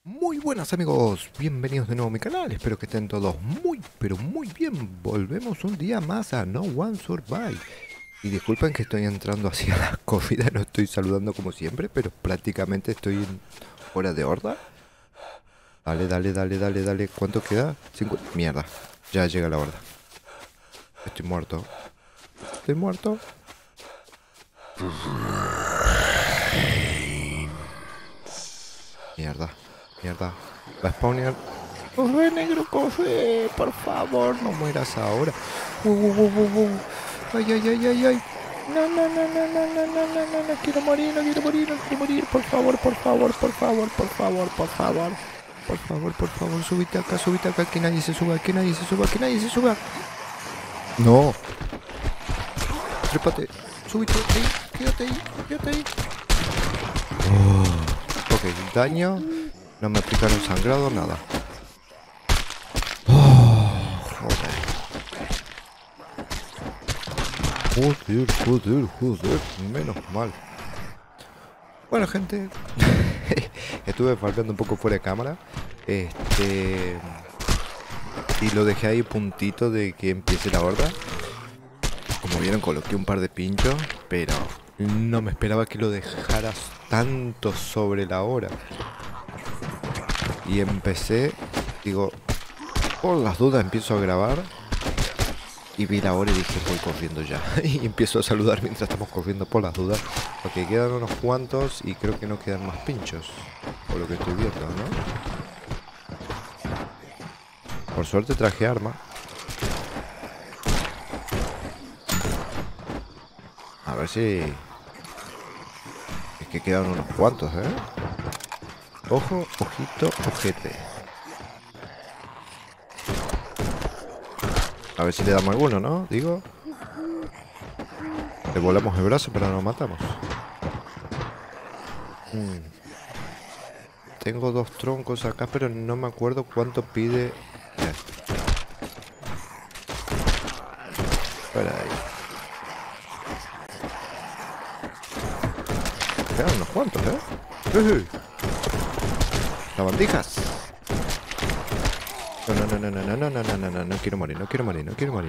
Muy buenas amigos, bienvenidos de nuevo a mi canal, espero que estén todos muy pero muy bien. Volvemos un día más a No One Survive. Y disculpen que estoy entrando hacia la comida, no estoy saludando como siempre, pero prácticamente estoy en hora de horda. Dale, dale, dale, dale, dale, ¿cuánto queda? 50. Mierda, ya llega la horda. Estoy muerto. Estoy muerto. Mierda, mierda. Va a spawnear. Corre, negro, corre. Por favor, no mueras ahora. Ay, ay, ay, ay, ay. No, no, no, no, no, no, no, no, no, no quiero morir, no quiero morir, no quiero morir. Por favor, por favor, por favor, por favor, por favor. Por favor, por favor, súbite acá, que nadie se suba, que nadie se suba, que nadie se suba. No. Trépate. Súbite ahí, quédate ahí. Ok, daño. No me aplicaron sangrado, nada. Joder. Joder. Menos mal. Bueno, gente. Estuve farpeando un poco fuera de cámara. Y lo dejé ahí puntito de que empiece la horda. Como vieron, coloqué un par de pinchos. Pero no me esperaba que lo dejaras tanto sobre la hora. Y empecé, digo, por las dudas empiezo a grabar. Y vi la hora y dije, voy corriendo ya. Y empiezo a saludar mientras estamos corriendo por las dudas. Porque quedan unos cuantos y creo que no quedan más pinchos. Por lo que estoy viendo, ¿no? Por suerte traje arma. A ver si... Es que quedan unos cuantos, ¿eh? Ojo, ojito, ojete. A ver si le damos alguno, ¿no? Digo... Le volamos el brazo pero no lo matamos. Tengo dos troncos acá, pero no me acuerdo cuánto pide. Para ahí. Quedan unos cuantos, ¿eh? ¡Sabandijas! No, no quiero morir, no quiero morir.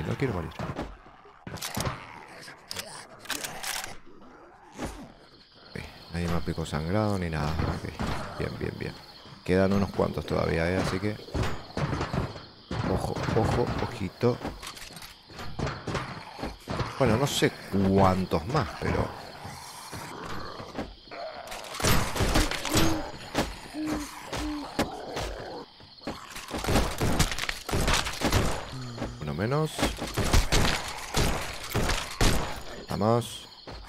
Nadie me aplicó sangrado ni nada. Okay. Bien. Quedan unos cuantos todavía, ¿eh? Así que... Ojo, ojito. Bueno, no sé cuántos más, pero... Uno menos. Vamos.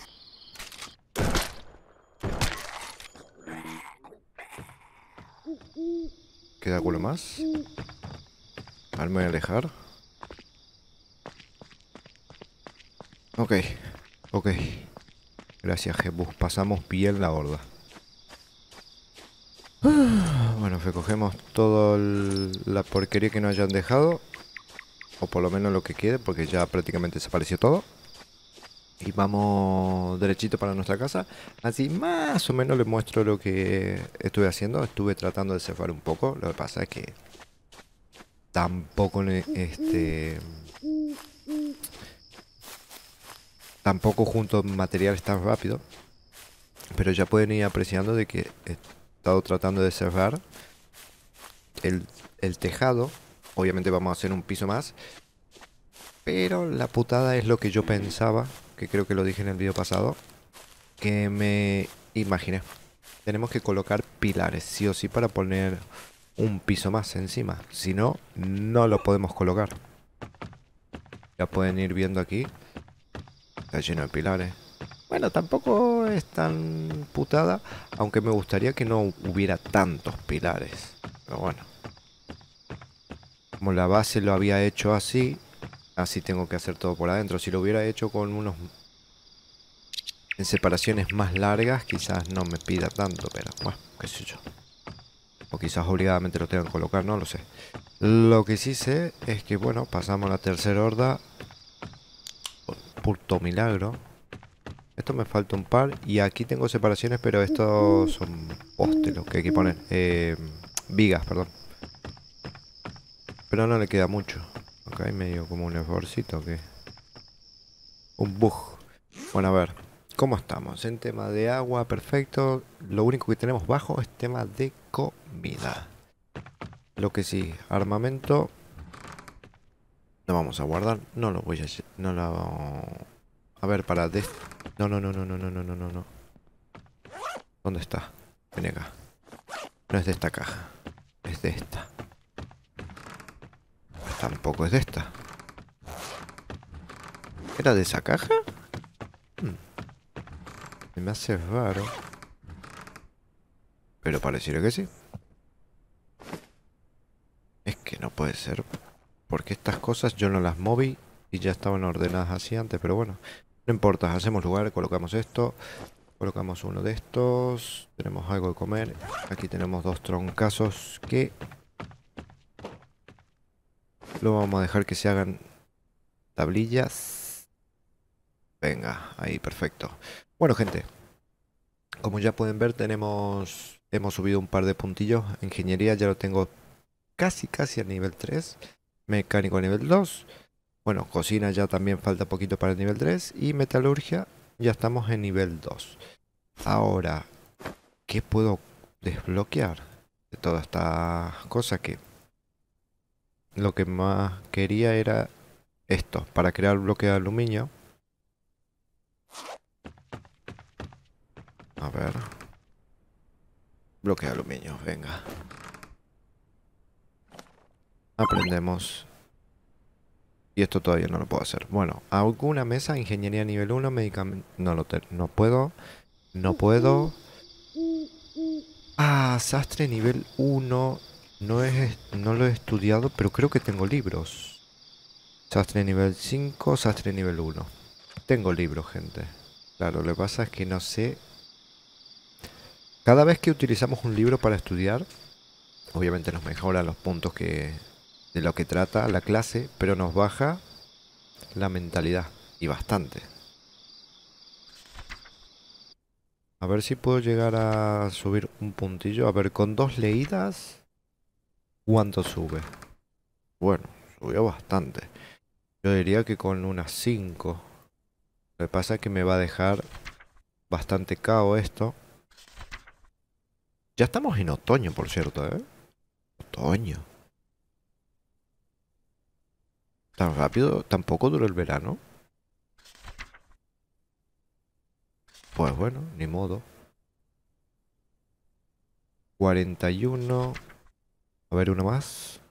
¿Queda alguno más? A ver, me voy a alejar. Ok. Gracias, Jebus. Pasamos bien la horda. Bueno, recogemos toda la porquería que nos hayan dejado. O por lo menos lo que quede, porque ya prácticamente desapareció todo. Y vamos derechito para nuestra casa. Así más o menos les muestro lo que estuve haciendo. Estuve tratando de cerrar un poco. Lo que pasa es que tampoco tampoco junto materiales tan rápido. Pero ya pueden ir apreciando de que he estado tratando de cerrar el tejado. Obviamente vamos a hacer un piso más. Pero la putada es lo que yo pensaba, que creo que lo dije en el video pasado, que me imaginé. Tenemos que colocar pilares, sí o sí, para poner un piso más encima. Si no, no lo podemos colocar. Ya pueden ir viendo aquí. Está lleno de pilares. Bueno, tampoco es tan putada, aunque me gustaría que no hubiera tantos pilares. Pero bueno. Como la base lo había hecho así, así tengo que hacer todo por adentro. Si lo hubiera hecho con unos... en separaciones más largas, quizás no me pida tanto, pero bueno, qué sé yo. O quizás obligadamente lo tengan que colocar, no lo sé. Lo que sí sé es que, bueno, pasamos la tercera horda. Por puto milagro. Esto me falta un par. Y aquí tengo separaciones, pero estos son postes los que hay que poner. Vigas, perdón. Pero no le queda mucho. Acá hay medio como un esforcito que... Un bug. Bueno, a ver. ¿Cómo estamos? En tema de agua, perfecto. Lo único que tenemos bajo es tema de comida. Lo que sí, armamento... Lo vamos a guardar. No lo voy a... No lo... A ver, para... No, no, no, no, no, no, no, no, no, no. ¿Dónde está? Ven acá. No es de esta caja. Es de esta. Tampoco es de esta. ¿Era de esa caja? Me hace raro. Pero pareciera que sí. Es que no puede ser. Porque estas cosas yo no las moví y ya estaban ordenadas así antes. Pero bueno, no importa. Hacemos lugar, colocamos esto. Colocamos uno de estos. Tenemos algo de comer. Aquí tenemos dos troncazos que... Lo vamos a dejar que se hagan tablillas. Venga, ahí, perfecto. Bueno, gente. Como ya pueden ver, hemos subido un par de puntillos. Ingeniería ya lo tengo casi a nivel 3. Mecánico a nivel 2. Bueno, cocina ya también falta poquito para el nivel 3. Y metalurgia ya estamos en nivel 2. Ahora, ¿qué puedo desbloquear de todas estas cosas? Que lo que más quería era esto, para crear bloque de aluminio. A ver. Bloque de aluminio, venga. Aprendemos. Y esto todavía no lo puedo hacer. Bueno, alguna mesa, ingeniería nivel 1, medicamento... No puedo. No puedo. Ah, sastre nivel 1. No lo he estudiado, pero creo que tengo libros. Sastre nivel 5, sastre nivel 1. Tengo libros, gente. Claro, lo que pasa es que no sé... Cada vez que utilizamos un libro para estudiar, obviamente nos mejora los puntos de lo que trata la clase, pero nos baja la mentalidad. Y bastante. A ver si puedo llegar a subir un puntillo. A ver, con 2 leídas, ¿cuánto sube? Bueno, subió bastante. Yo diría que con unas 5. Lo que pasa es que me va a dejar bastante cao esto. Ya estamos en otoño, por cierto, ¿eh? Otoño. Tan rápido, tampoco duró el verano. Pues bueno, ni modo. 41. A ver, uno más.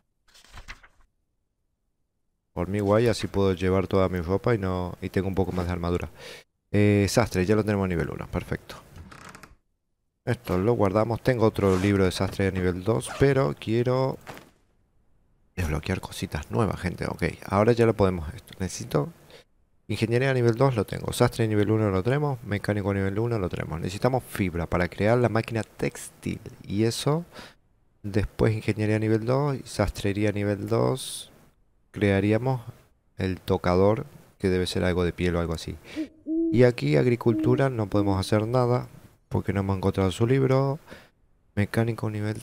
Por mí guay, así puedo llevar toda mi ropa y tengo un poco más de armadura. Sastre, ya lo tenemos a nivel 1, perfecto. Esto lo guardamos. Tengo otro libro de sastre de nivel 2, pero quiero desbloquear cositas nuevas, gente. Ok, ahora ya lo podemos. Necesito... Ingeniería a nivel 2 lo tengo. Sastre a nivel 1 lo tenemos. Mecánico a nivel 1 lo tenemos. Necesitamos fibra para crear la máquina textil. Y eso... Después ingeniería a nivel 2 y sastrería a nivel 2. Crearíamos el tocador, que debe ser algo de piel o algo así. Y aquí agricultura no podemos hacer nada porque no hemos encontrado su libro. Mecánico nivel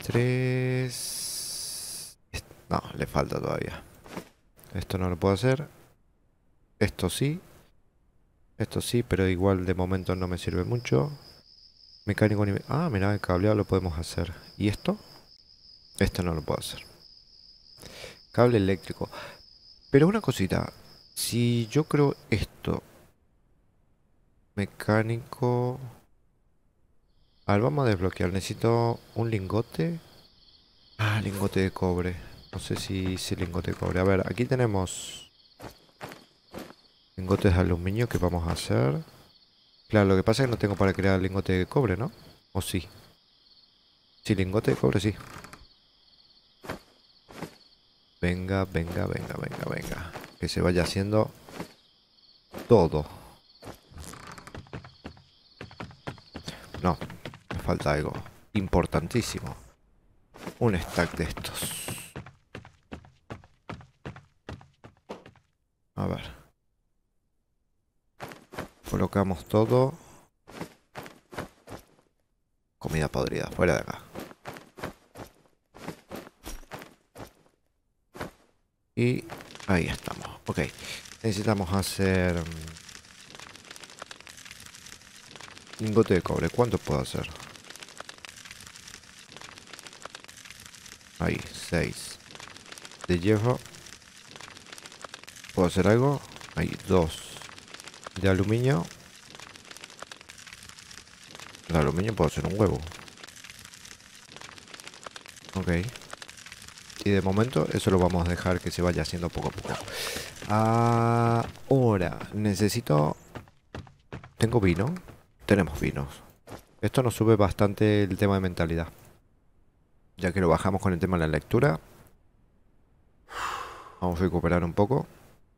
3. No, le falta todavía. Esto no lo puedo hacer. Esto sí. Esto sí, pero igual de momento no me sirve mucho. Mecánico nivel... Ah, mira, el cableado lo podemos hacer. ¿Y esto? Esto no lo puedo hacer. Cable eléctrico. Pero una cosita. Si yo creo esto... Mecánico... A ver, vamos a desbloquear. Necesito un lingote. Ah, lingote de cobre. No sé si hice lingote de cobre. A ver, aquí tenemos lingotes de aluminio que vamos a hacer. Claro, lo que pasa es que no tengo para crear lingote de cobre, ¿no? ¿O sí? Sí, lingote de cobre, sí. Venga, venga, venga, venga, venga. Que se vaya haciendo todo. No, me falta algo importantísimo. Un stack de estos. A ver. Colocamos todo. Comida podrida, fuera de acá. Y ahí estamos. Ok. Necesitamos hacer... lingote de cobre. ¿Cuánto puedo hacer? Ahí, 6. De hierro. ¿Puedo hacer algo? Ahí, 2. De aluminio. De aluminio puedo hacer un huevo. Ok. Y de momento eso lo vamos a dejar que se vaya haciendo poco a poco. Ahora, necesito... ¿Tengo vino? Tenemos vinos. Esto nos sube bastante el tema de mentalidad. Ya que lo bajamos con el tema de la lectura. Vamos a recuperar un poco.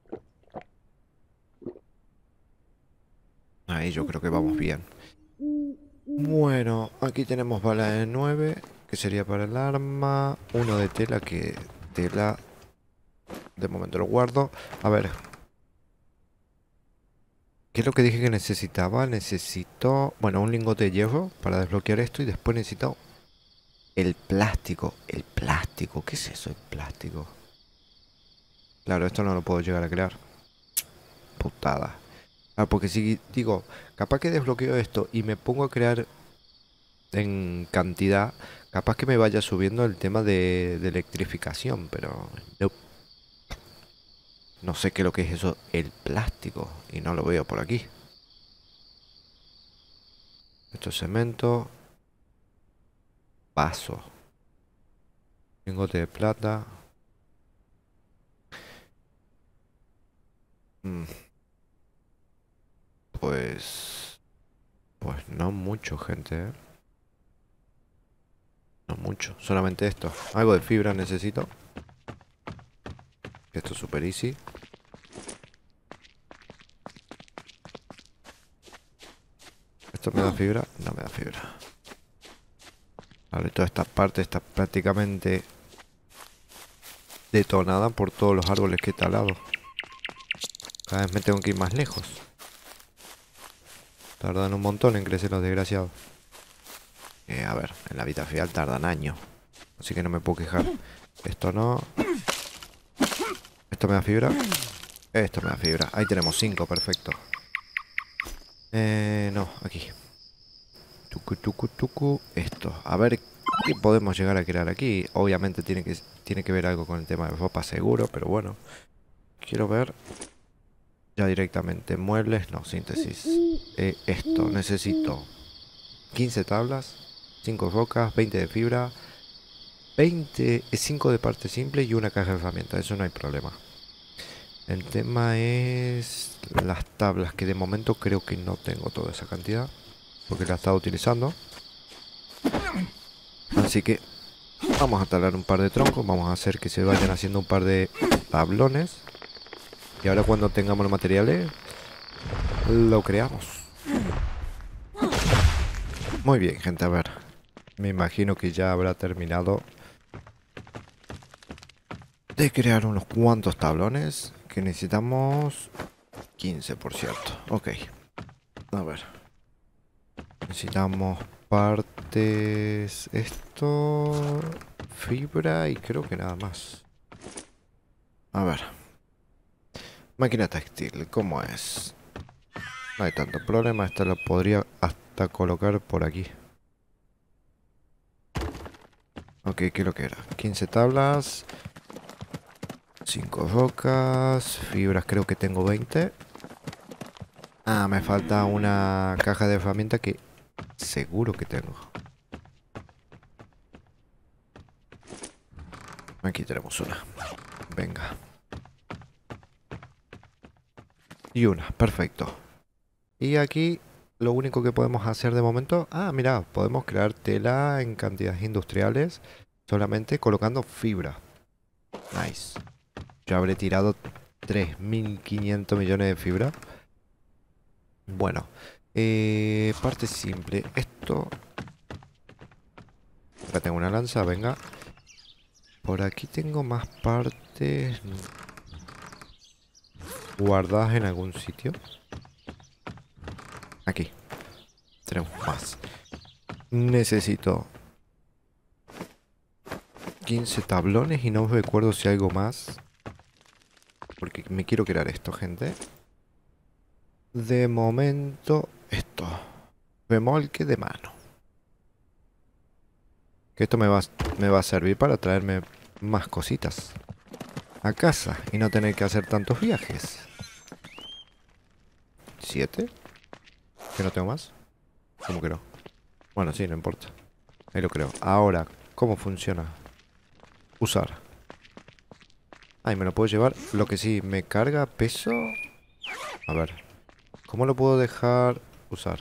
Ahí yo creo que vamos bien. Bueno, aquí tenemos bala de 9, que sería para el arma. Uno de tela, que tela de momento lo guardo. A ver. ¿Qué es lo que dije que necesitaba? Necesito, bueno, un lingote de hierro para desbloquear esto. Y después necesito el plástico. El plástico, ¿qué es eso, el plástico? Claro, esto no lo puedo llegar a crear. Putada. Ah, porque si digo, capaz que desbloqueo esto y me pongo a crear en cantidad, capaz que me vaya subiendo el tema de electrificación, pero no, no sé qué es lo que es eso, el plástico, y no lo veo por aquí. Esto es cemento, vaso, lingote de plata. Mm, pues, pues no mucho, gente, ¿eh? No mucho, solamente esto. Algo de fibra necesito. Esto es super easy. ¿Esto me da fibra? No me da fibra. Vale, toda esta parte está prácticamente detonada por todos los árboles que he talado. Cada vez me tengo que ir más lejos. Tardan un montón en crecer los desgraciados. A ver, en la vida real tardan años. Así que no me puedo quejar. Esto no. Esto me da fibra. Esto me da fibra. Ahí tenemos 5, perfecto. No, aquí. Tucu, tucu, tucu. Esto. A ver qué podemos llegar a crear aquí. Obviamente tiene que ver algo con el tema de ropa seguro, pero bueno. Quiero ver. Ya directamente. Muebles, no, síntesis. Esto, necesito 15 tablas, 5 rocas, 20 de fibra, 5 de parte simple y una caja de herramientas. Eso no hay problema. El tema es las tablas, que de momento creo que no tengo toda esa cantidad, porque la he estado utilizando. Así que vamos a talar un par de troncos, vamos a hacer que se vayan haciendo un par de tablones. Y ahora cuando tengamos los materiales, lo creamos. Muy bien, gente, a ver. Me imagino que ya habrá terminado de crear unos cuantos tablones. Que necesitamos 15, por cierto. Ok. A ver. Necesitamos partes... Esto... Fibra y creo que nada más. A ver. Máquina textil, ¿cómo es? No hay tanto problema. Esta lo podría hasta colocar por aquí. Ok, ¿qué es lo que era? 15 tablas. 5 rocas. Fibras creo que tengo 20. Ah, me falta una caja de herramientas que seguro que tengo. Aquí tenemos una. Venga. Y una, perfecto. Y aquí lo único que podemos hacer de momento... Ah, mira, podemos crear tela en cantidades industriales solamente colocando fibra. Nice. Yo habré tirado 3.500 millones de fibra. Bueno, parte simple. Esto... Acá tengo una lanza, venga. Por aquí tengo más partes guardadas en algún sitio. Aquí. Tenemos más. Necesito 15 tablones y no recuerdo si hay algo más. porque me quiero crear esto, gente. De momento, esto. Remolque de mano. Que esto me va a servir para traerme más cositas a casa y no tener que hacer tantos viajes. 7. ¿Que no tengo más? ¿Cómo que no? Bueno, sí, no importa. Ahí lo creo. Ahora, ¿cómo funciona? Usar. Ay, me lo puedo llevar. Lo que sí, ¿me carga peso? A ver. ¿Cómo lo puedo dejar usar?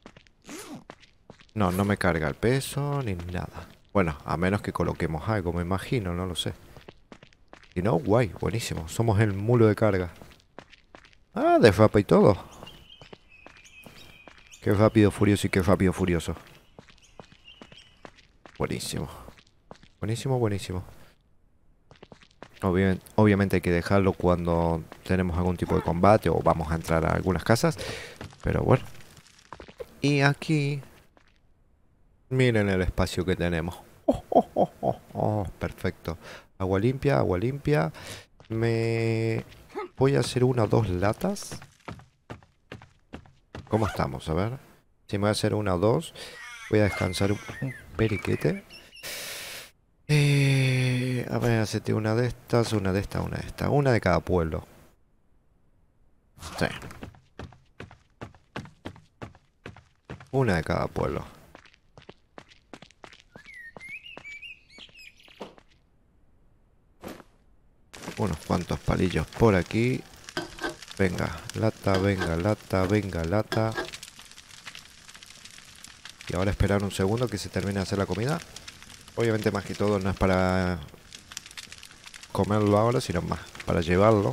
No, no me carga el peso ni nada. Bueno, a menos que coloquemos algo, me imagino, no lo sé. Si no, guay, buenísimo. Somos el mulo de carga. Ah, desvapa y todo. Qué rápido, furioso y qué rápido, furioso. Buenísimo. Buenísimo, buenísimo. Obviamente hay que dejarlo cuando tenemos algún tipo de combate o vamos a entrar a algunas casas. Pero bueno. Y aquí... miren el espacio que tenemos. Perfecto. Agua limpia, agua limpia. Me... voy a hacer una o dos latas. ¿Cómo estamos? A ver. Si me voy a hacer una o dos. Voy a descansar un periquete. A ver, hacete una de estas, una de estas, una de estas. Una de cada pueblo. Sí. Una de cada pueblo. Unos cuantos palillos por aquí. Venga, lata, venga, lata, venga, lata. Y ahora esperar un segundo que se termine de hacer la comida. Obviamente más que todo no es para comerlo ahora, sino más para llevarlo.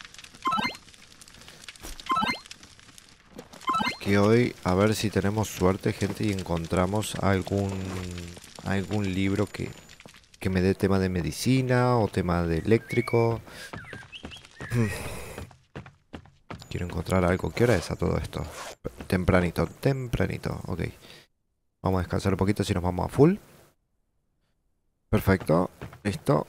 Que hoy a ver si tenemos suerte, gente, y encontramos algún libro que me dé tema de medicina o tema de eléctrico. Quiero encontrar algo. ¿Qué hora es a todo esto? Tempranito, tempranito. Ok. Vamos a descansar un poquito si nos vamos a full. Perfecto. Listo.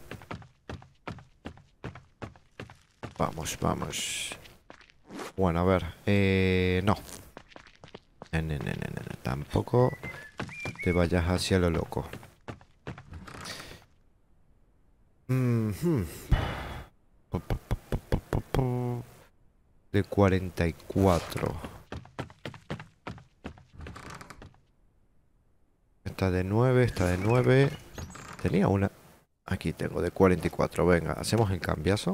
Vamos, vamos. Bueno, a ver. No. Tampoco te vayas hacia lo loco. De 44. Esta de 9, esta de 9. Tenía una... aquí tengo de 44. Venga, hacemos el cambiazo.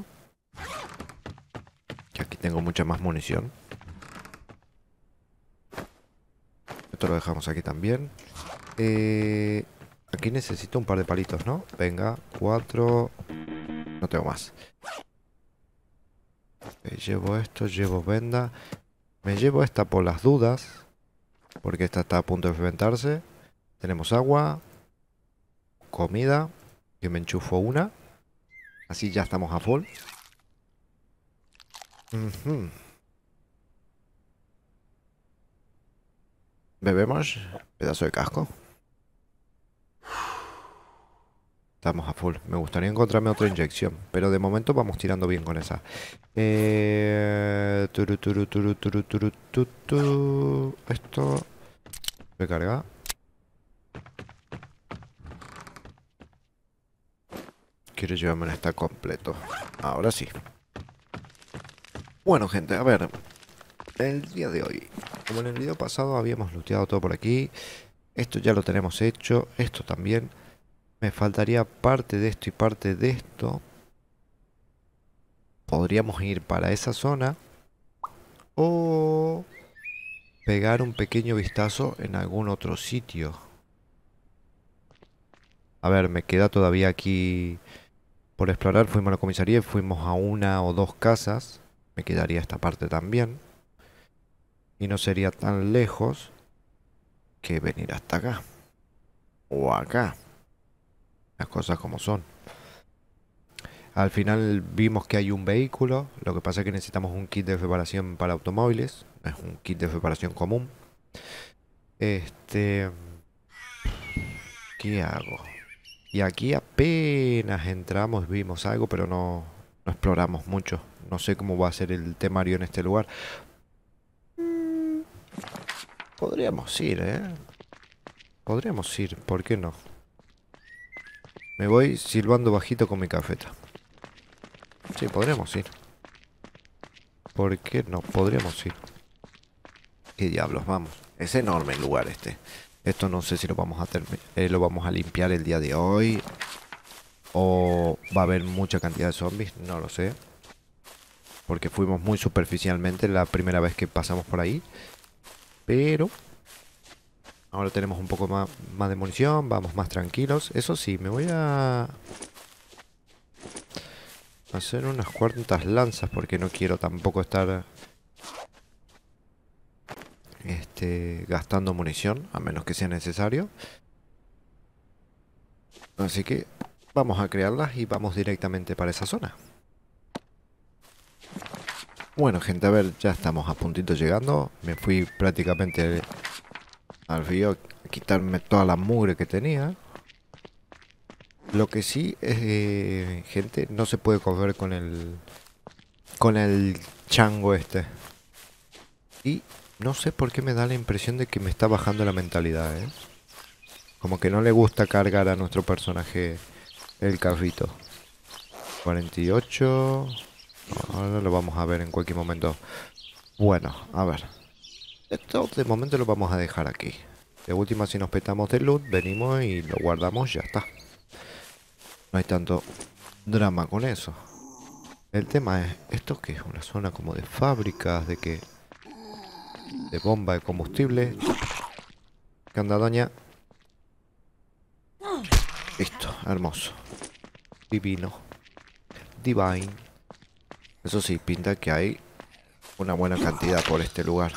Que aquí tengo mucha más munición. Esto lo dejamos aquí también. Aquí necesito un par de palitos, ¿no? Venga, 4. No tengo más. Llevo esto, llevo venda. Me llevo esta por las dudas. Porque esta está a punto de reventarse. Tenemos agua. Comida. Que me enchufo una. Así ya estamos a full. Bebemos. Pedazo de casco. Estamos a full. Me gustaría encontrarme otra inyección. Pero de momento vamos tirando bien con esa. Esto. Recarga. Quiero llevarme un stack completo. Ahora sí. Bueno, gente, a ver. El día de hoy. Como en el video pasado habíamos looteado todo por aquí. Esto ya lo tenemos hecho. Esto también. Me faltaría parte de esto y parte de esto. Podríamos ir para esa zona. O pegar un pequeño vistazo en algún otro sitio. A ver, me queda todavía aquí por explorar. Fuimos a la comisaría y fuimos a una o dos casas. Me quedaría esta parte también. Y no sería tan lejos que venir hasta acá. O acá. Las cosas como son. Al final vimos que hay un vehículo. Lo que pasa es que necesitamos un kit de reparación para automóviles. Es un kit de reparación común. ¿Qué hago? Y aquí apenas entramos, vimos algo, pero no exploramos mucho. No sé cómo va a ser el temario en este lugar. Podríamos ir, ¿eh? Podríamos ir, ¿por qué no? Me voy silbando bajito con mi cafeta. Sí, podríamos ir. ¿Por qué no? Podríamos ir. ¿Qué diablos? Vamos. Es enorme el lugar este. Esto no sé si lo vamos a lo vamos a limpiar el día de hoy. O va a haber mucha cantidad de zombies. No lo sé. Porque fuimos muy superficialmente la primera vez que pasamos por ahí. Pero ahora tenemos un poco más de munición. Vamos más tranquilos. Eso sí, me voy a hacer unas cuantas lanzas. Porque no quiero tampoco estar gastando munición. A menos que sea necesario. Así que vamos a crearlas y vamos directamente para esa zona. Bueno, gente, a ver, ya estamos a puntito llegando. Me fui prácticamente al río a quitarme toda la mugre que tenía. Lo que sí es, gente, no se puede coger con el chango este. Y no sé por qué me da la impresión de que me está bajando la mentalidad, ¿eh? Como que no le gusta cargar a nuestro personaje el carrito. 48. Ahora lo vamos a ver en cualquier momento. Bueno, a ver. Esto de momento lo vamos a dejar aquí. De última, si nos petamos de loot, venimos y lo guardamos, ya está. No hay tanto drama con eso. El tema es, ¿esto qué es? Una zona como de fábricas, de que... de bomba de combustible. ¿Qué onda, doña? Listo, hermoso. Divino. Divine. Eso sí, pinta que hay una buena cantidad por este lugar.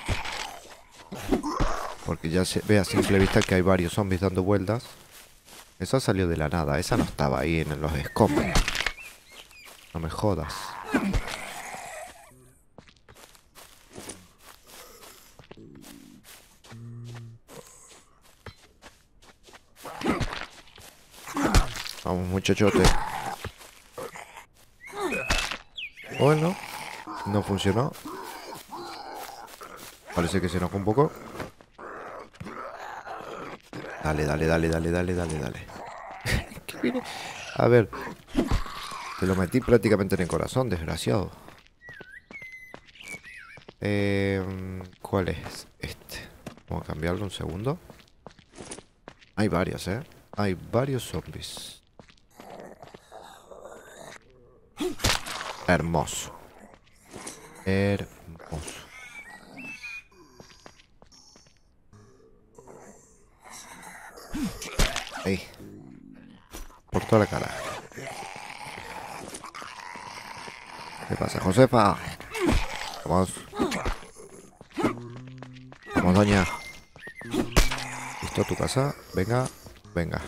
Porque ya se ve a simple vista que hay varios zombies dando vueltas. Esa salió de la nada, esa no estaba ahí en los escombros. No me jodas. Vamos, muchachote. Bueno, no funcionó. Parece que se enojó un poco. Dale, dale, dale, dale, dale, dale, dale. ¿Qué viene? A ver. Te lo metí prácticamente en el corazón, desgraciado. ¿Cuál es este? Vamos a cambiarlo un segundo. Hay varios, ¿eh? Hay varios zombies. Hermoso. Hermoso. Ahí. Por toda la cara. ¿Qué pasa, Josefa? Vamos. Vamos, doña. ¿Listo tu casa? Venga, venga.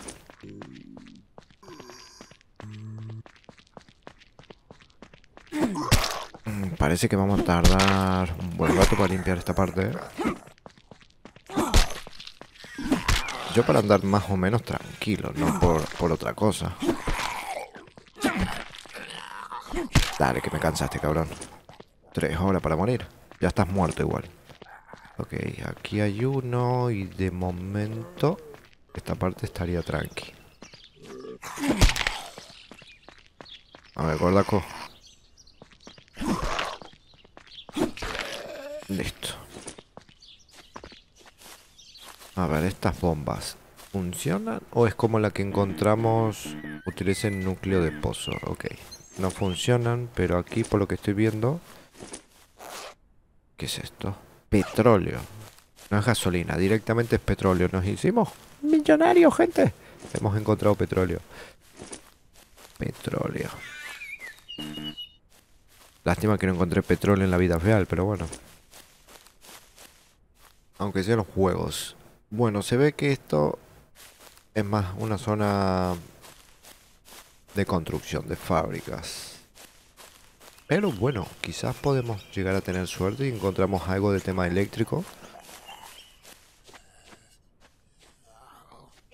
Parece que vamos a tardar un buen rato para limpiar esta parte. Yo para andar más o menos tranquilo, no por otra cosa. Dale, que me cansaste, cabrón. 3 horas para morir. Ya estás muerto igual. Ok, aquí hay uno y de momento esta parte estaría tranqui. A ver, gordaco. Listo. A ver, estas bombas ¿funcionan o es como la que encontramos? Utilicen núcleo de pozo. Ok. No funcionan, pero aquí por lo que estoy viendo... ¿Qué es esto? Petróleo. No es gasolina, directamente es petróleo. Nos hicimos millonarios, gente. Hemos encontrado petróleo. Petróleo. Lástima que no encontré petróleo en la vida real, pero bueno. Aunque sea en los juegos. Bueno, se ve que esto es más una zona de construcción, de fábricas. Pero bueno, quizás podemos llegar a tener suerte y encontramos algo de tema eléctrico.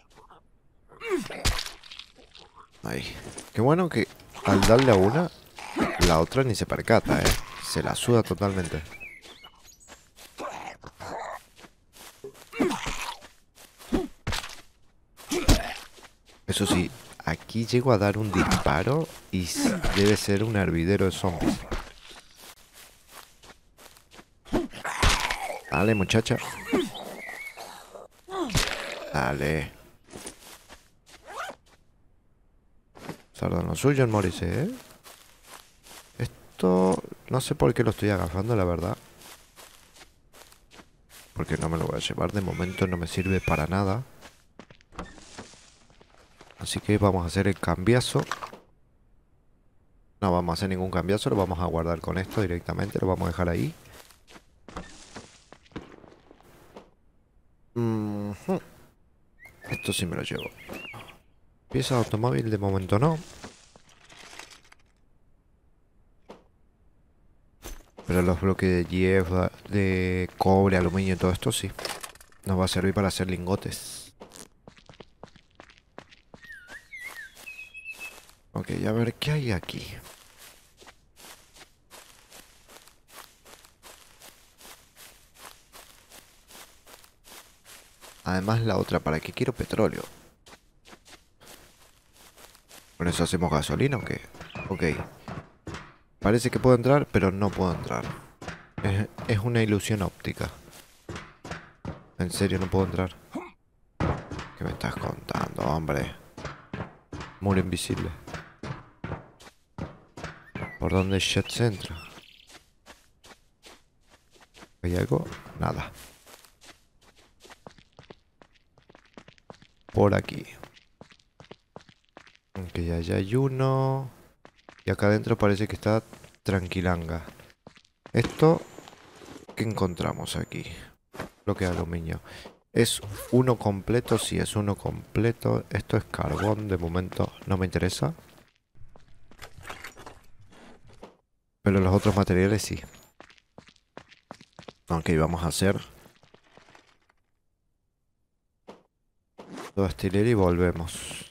Ahí. Qué bueno que al darle a una La otra ni se percata, ¿eh? Se la suda totalmente. Eso sí, aquí llego a dar un disparo y debe ser un hervidero de zombies. Dale, muchacha. Dale. Sardón lo suyo en morirse, ¿eh? Esto... No sé por qué lo estoy agafando, la verdad. Porque no me lo voy a llevar. De momento no me sirve para nada. Así que vamos a hacer el cambiazo. No vamos a hacer ningún cambiazo. Lo vamos a guardar con esto directamente. Lo vamos a dejar ahí. Esto sí me lo llevo. Pieza de automóvil de momento no. Pero los bloques de hierro, de cobre, aluminio y todo esto sí. Nos va a servir para hacer lingotes. Ok, a ver, ¿qué hay aquí? Además la otra, ¿para qué quiero petróleo? ¿Con eso hacemos gasolina o qué? Ok. Parece que puedo entrar, pero no puedo entrar. Es una ilusión óptica. En serio, no puedo entrar. ¿Qué me estás contando, hombre? Muro invisible. ¿Por dónde shit se entra? ¿Hay algo? Nada. Por aquí. Ok, allá hay uno. Y acá adentro parece que está tranquilanga. Esto, ¿qué encontramos aquí? Bloque de aluminio. ¿Es uno completo? Sí, es uno completo. Esto es carbón, de momento no me interesa. Pero los otros materiales sí. Ok, vamos a hacer toda esta hilera y volvemos.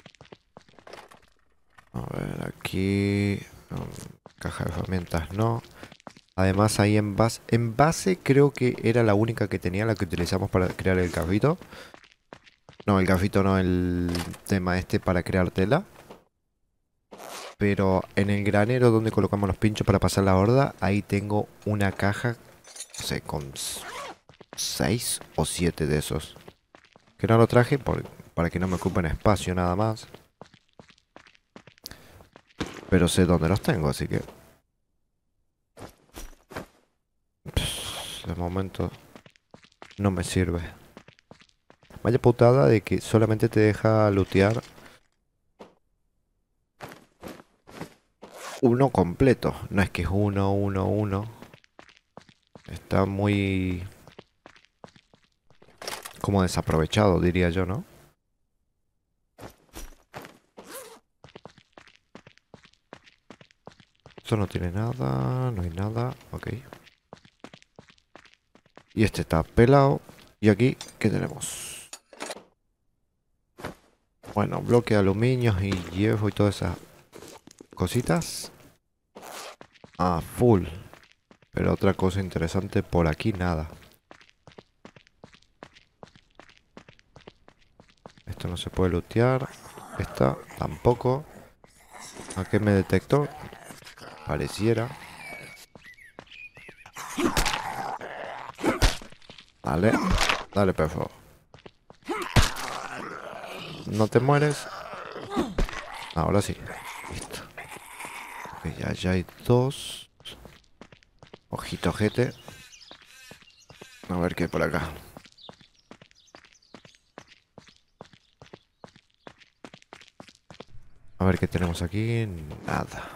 A ver, aquí... caja de herramientas no. Además ahí en base creo que era la única que tenía, la que utilizamos para crear el cafito. No, el cafito no, el tema este para crear tela. Pero en el granero donde colocamos los pinchos para pasar la horda, ahí tengo una caja, no sé, con 6 o 7 de esos. Que no lo traje para que no me ocupen espacio nada más. Pero sé dónde los tengo, así que... de momento no me sirve. Vaya putada de que solamente te deja lootear uno completo. No es que es uno, uno, uno. Está muy... como desaprovechado, diría yo, ¿no? Esto no tiene nada, no hay nada, ok. Y este está pelado. Y aquí, ¿qué tenemos? Bueno, bloque de aluminio y hierro y todas esas cositas. Ah, full. Pero otra cosa interesante por aquí, nada. Esto no se puede lootear. Esta tampoco. ¿A qué me detectó? Pareciera. Dale. Dale, por favor. No te mueres. Ahora sí. Listo. Ok, ya hay dos. Ojito, ojete. A ver qué hay por acá. A ver qué tenemos aquí. Nada.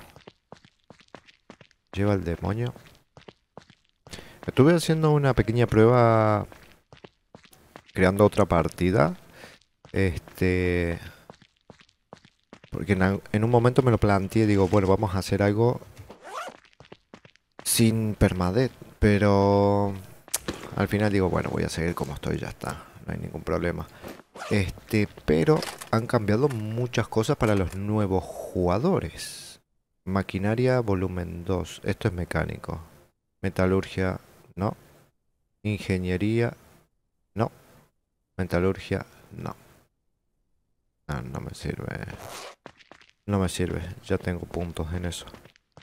Lleva el demonio. Estuve haciendo una pequeña prueba creando otra partida. Porque en un momento me lo planteé, digo, bueno, vamos a hacer algo sin permadeath, pero al final digo, bueno, voy a seguir como estoy, ya está, no hay ningún problema. Pero han cambiado muchas cosas para los nuevos jugadores. Maquinaria volumen 2. Esto es mecánico. Metalurgia, no. Ingeniería, no. Metalurgia, no. Ah, no me sirve. No me sirve. Ya tengo puntos en eso.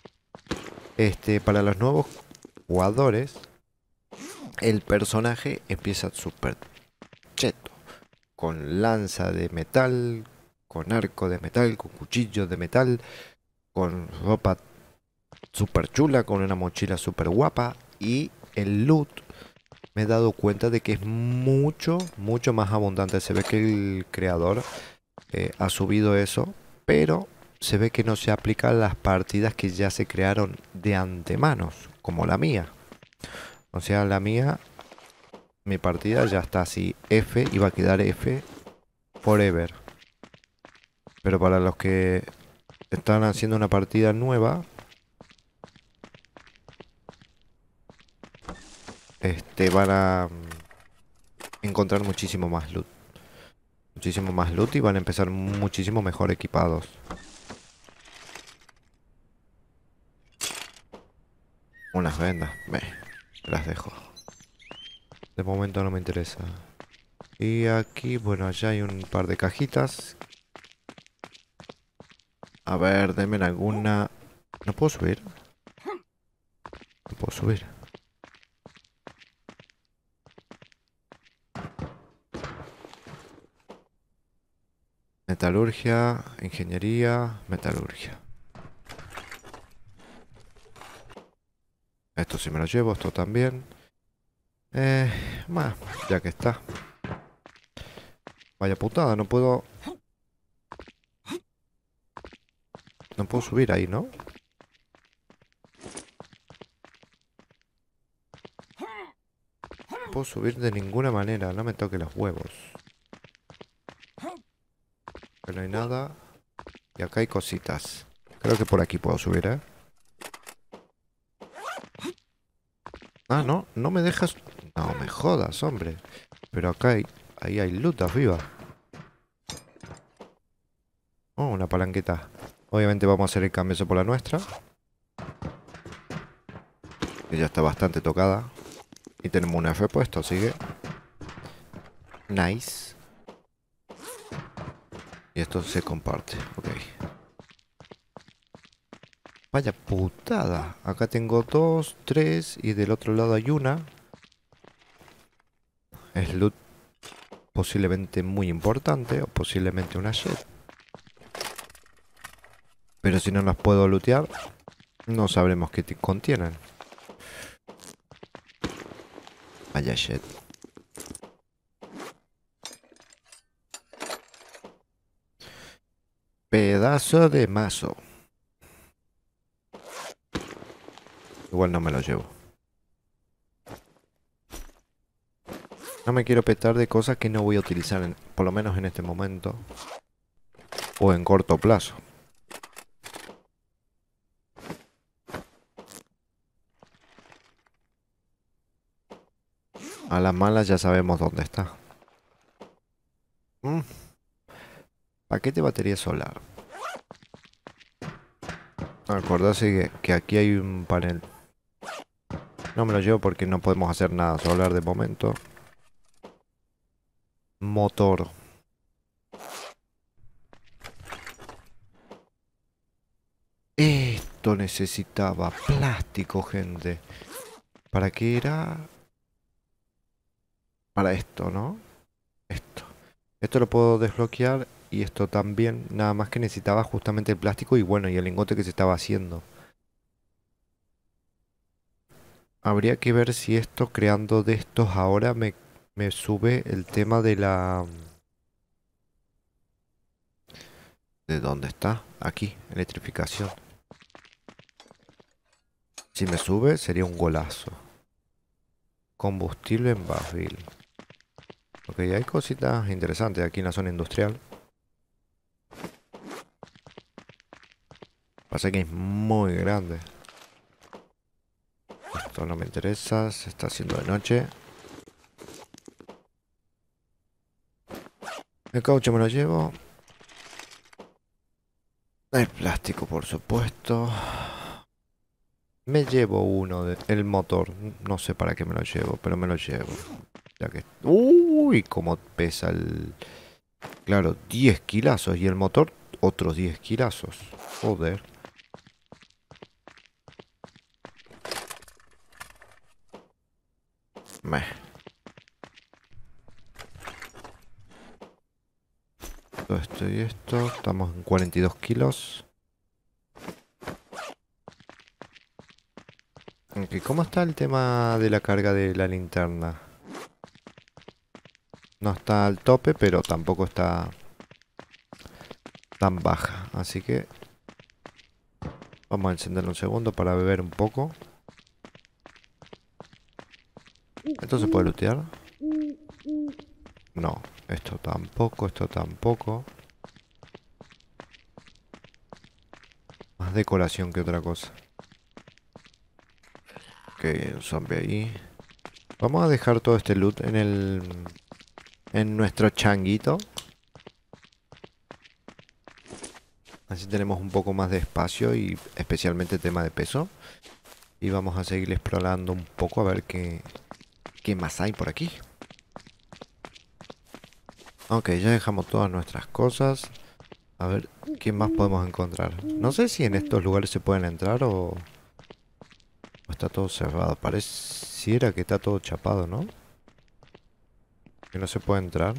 Para los nuevos jugadores, el personaje empieza súper cheto. Con lanza de metal, con arco de metal, con cuchillo de metal, con ropa súper chula, con una mochila súper guapa. Y el loot, me he dado cuenta de que es mucho, mucho más abundante. Se ve que el creador ha subido eso, pero se ve que no se aplica a las partidas que ya se crearon de antemano, como la mía. O sea, la mía, mi partida ya está así, F, y va a quedar F forever. Pero para los que están haciendo una partida nueva, van a encontrar muchísimo más loot. Muchísimo más loot y van a empezar muchísimo mejor equipados. Unas vendas, las dejo. De momento no me interesa. Y aquí, bueno, allá hay un par de cajitas. A ver, denme alguna. ¿No puedo subir? No puedo subir. Metalurgia, ingeniería, metalurgia. Esto sí me lo llevo, esto también. Más, ya que está. Vaya putada, no puedo... No puedo subir ahí, ¿no? No puedo subir de ninguna manera, no me toque los huevos. Que no hay nada. Y acá hay cositas. Creo que por aquí puedo subir, ¿eh? Ah, no, no me dejas... No me jodas, hombre. Pero acá hay... Ahí hay loot arriba. Oh, una palanqueta. Obviamente vamos a hacer el cambio por la nuestra. Que ya está bastante tocada. Y tenemos un F puesto, así que... Nice. Y esto se comparte, ok. Vaya putada. Acá tengo dos, tres y del otro lado hay una. Es loot posiblemente muy importante o posiblemente una jet. Pero si no las puedo lootear, no sabremos qué contienen. Vaya jet. Pedazo de mazo. Igual no me lo llevo. No me quiero petar de cosas que no voy a utilizar, por lo menos en este momento. O en corto plazo. A las malas ya sabemos dónde está. Paquete batería solar. Acordarse que aquí hay un panel. No me lo llevo porque no podemos hacer nada solar de momento. Motor. Esto necesitaba plástico, gente. ¿Para qué era? Para esto, ¿no? Esto. Esto lo puedo desbloquear y esto también. Nada más que necesitaba justamente el plástico y bueno, y el lingote que se estaba haciendo. Habría que ver si esto, creando de estos ahora, me sube el tema de la... ¿De dónde está? Aquí, electrificación. Si me sube, sería un golazo. Combustible en barril. Ok, hay cositas interesantes aquí en la zona industrial. Pasa que es muy grande. Esto no me interesa, se está haciendo de noche. El caucho me lo llevo. El plástico, por supuesto. Me llevo uno del motor. No sé para qué me lo llevo, pero me lo llevo. Ya que... Uy, cómo pesa el... Claro, 10 kilazos. Y el motor, otros 10 kilazos. Joder. Meh. Todo esto y esto. Estamos en 42 kilos. Ok, ¿cómo está el tema de la carga de la linterna? No está al tope, pero tampoco está tan baja. Así que vamos a encenderlo un segundo para beber un poco. ¿Esto se puede lootear? No, esto tampoco, esto tampoco. Más decoración que otra cosa. Ok, un zombie ahí. Vamos a dejar todo este loot en nuestro changuito. Así tenemos un poco más de espacio y especialmente tema de peso. Y vamos a seguir explorando un poco a ver qué más hay por aquí. Ok, ya dejamos todas nuestras cosas. A ver qué más podemos encontrar. No sé si en estos lugares se pueden entrar o está todo cerrado. Pareciera que está todo chapado, ¿no? Que no se puede entrar.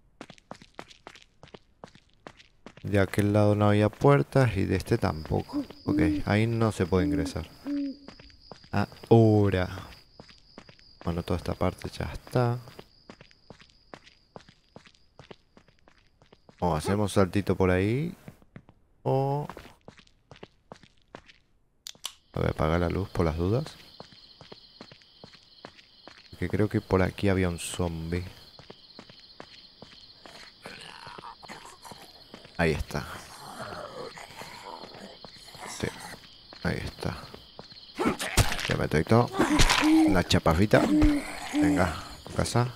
De aquel lado no había puertas y de este tampoco. Ok, ahí no se puede ingresar. Ahora. Bueno, toda esta parte ya está. O hacemos saltito por ahí. O... Voy a apagar la luz por las dudas. Que creo que por aquí había un zombie. Ahí está. Sí, ahí está. Ya me estoy todo. Una chapafita. Venga, a casa.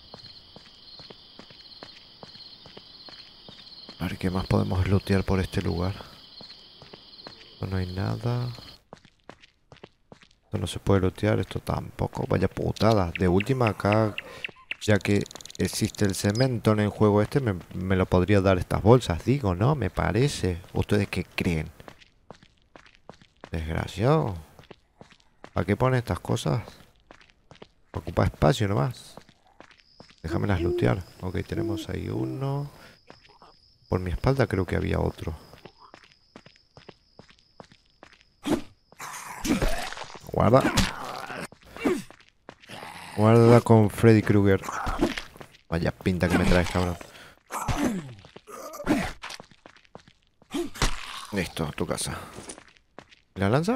A ver qué más podemos lootear por este lugar. No hay nada. Esto no se puede lootear, esto tampoco. Vaya putada. De última acá, ya que existe el cemento en el juego este, me lo podría dar estas bolsas, digo, ¿no? Me parece. ¿Ustedes qué creen? Desgraciado. ¿A qué pone estas cosas? Ocupa espacio nomás. Déjamelas lootear. Ok, tenemos ahí uno. Por mi espalda creo que había otro. Guarda. Guarda con Freddy Krueger. Vaya pinta que me traes, cabrón. Listo, tu casa. ¿La lanza?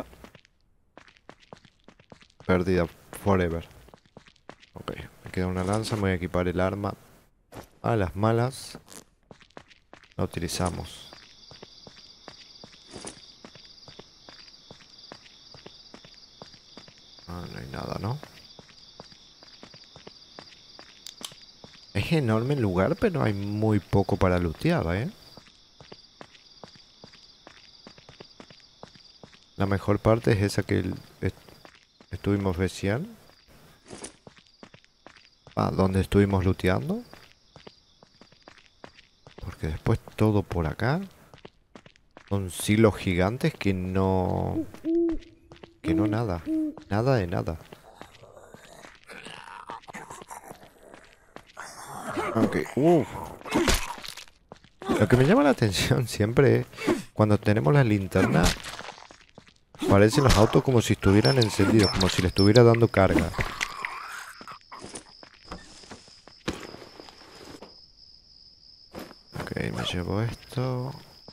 Perdida. Forever. Ok, me queda una lanza. Me voy a equipar el arma a las malas. La utilizamos. Ah, no hay nada, ¿no? Es enorme el lugar, pero hay muy poco para lootear, ¿eh? La mejor parte es esa que estuvimos recién. Donde estuvimos looteando. Porque después todo por acá son silos gigantes que no... Que no nada. Nada de nada. Ok, lo que me llama la atención siempre es cuando tenemos la linterna, parecen los autos como si estuvieran encendidos, como si le estuviera dando carga. Ok, me llevo esto.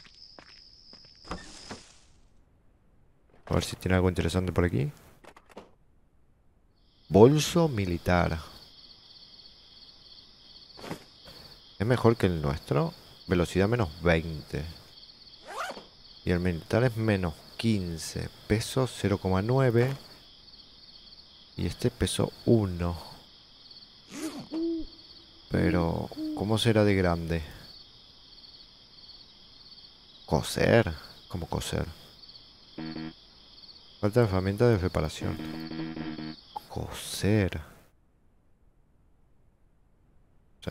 A ver si tiene algo interesante por aquí. Bolso militar. Es mejor que el nuestro. Velocidad -20. Y el militar es -15. Peso 0,9. Y este peso 1. Pero, ¿cómo será de grande? Coser. Como coser. Falta de herramientas de reparación. Coser. Sí.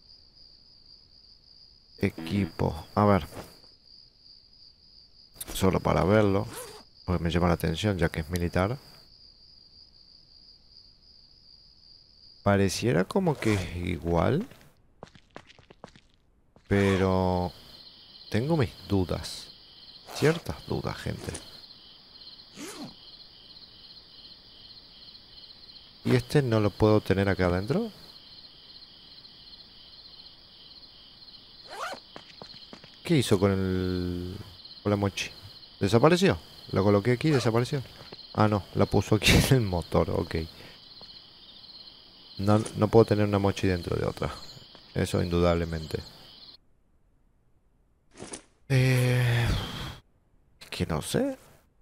Equipo. A ver. Solo para verlo. Porque me llama la atención ya que es militar. Pareciera como que es igual. Pero tengo mis dudas. Ciertas dudas, gente. ¿Y este no lo puedo tener acá adentro? ¿Qué hizo con el... con la mochi? ¿Desapareció? Lo coloqué aquí y desapareció. Ah, no, la puso aquí en el motor, ok. No, no puedo tener una mochi dentro de otra. Eso indudablemente. Eh, es que no sé.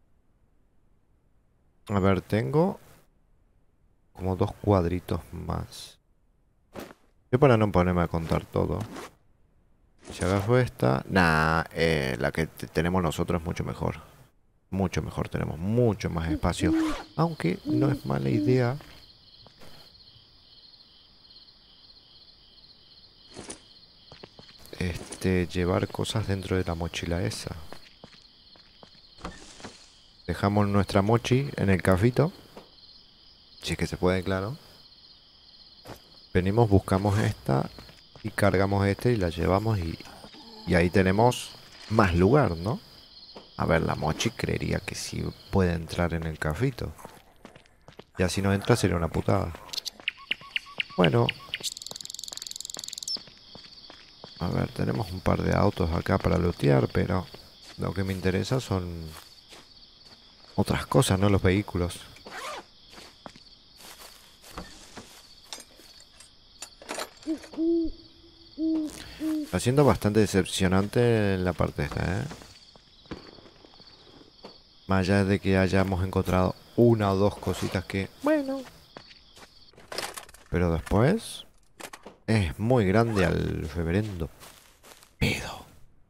A ver, tengo como 2 cuadritos más. Yo para no ponerme a contar todo. Si agarro esta... Nah, la que tenemos nosotros es mucho mejor. Mucho mejor, tenemos mucho más espacio. Aunque no es mala idea. Llevar cosas dentro de la mochila esa. Dejamos nuestra mochi en el carrito. Si es que se puede, claro. Venimos, buscamos esta y cargamos este y la llevamos y ahí tenemos más lugar, ¿no? A ver, la mochi creería que sí puede entrar en el carrito. Ya si no entra sería una putada. Bueno, a ver, tenemos un par de autos acá para lootear, pero lo que me interesa son otras cosas, no los vehículos. Está siendo bastante decepcionante en la parte esta, ¿eh? Más allá de que hayamos encontrado una o dos cositas que... Bueno. Pero después... Es muy grande al reverendo pedo.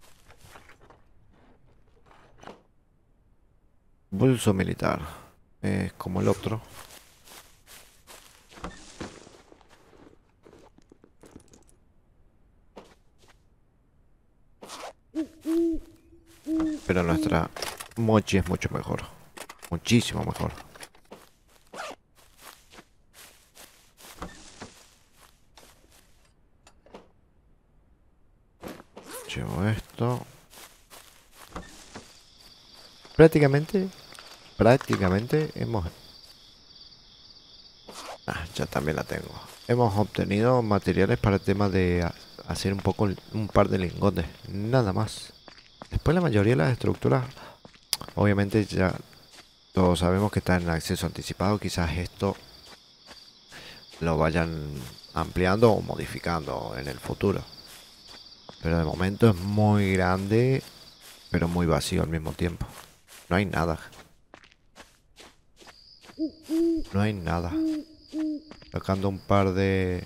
Bolso militar. Es como el otro. Pero nuestra mochi es mucho mejor. Muchísimo mejor. Llevo esto. Prácticamente hemos... Ah, ya también la tengo. Hemos obtenido materiales para el tema de hacer un poco, un par de lingotes. Nada más. Después la mayoría de las estructuras, obviamente ya todos sabemos que está en acceso anticipado. Quizás esto lo vayan ampliando o modificando en el futuro. Pero de momento es muy grande, pero muy vacío al mismo tiempo. No hay nada. No hay nada. Sacando un par de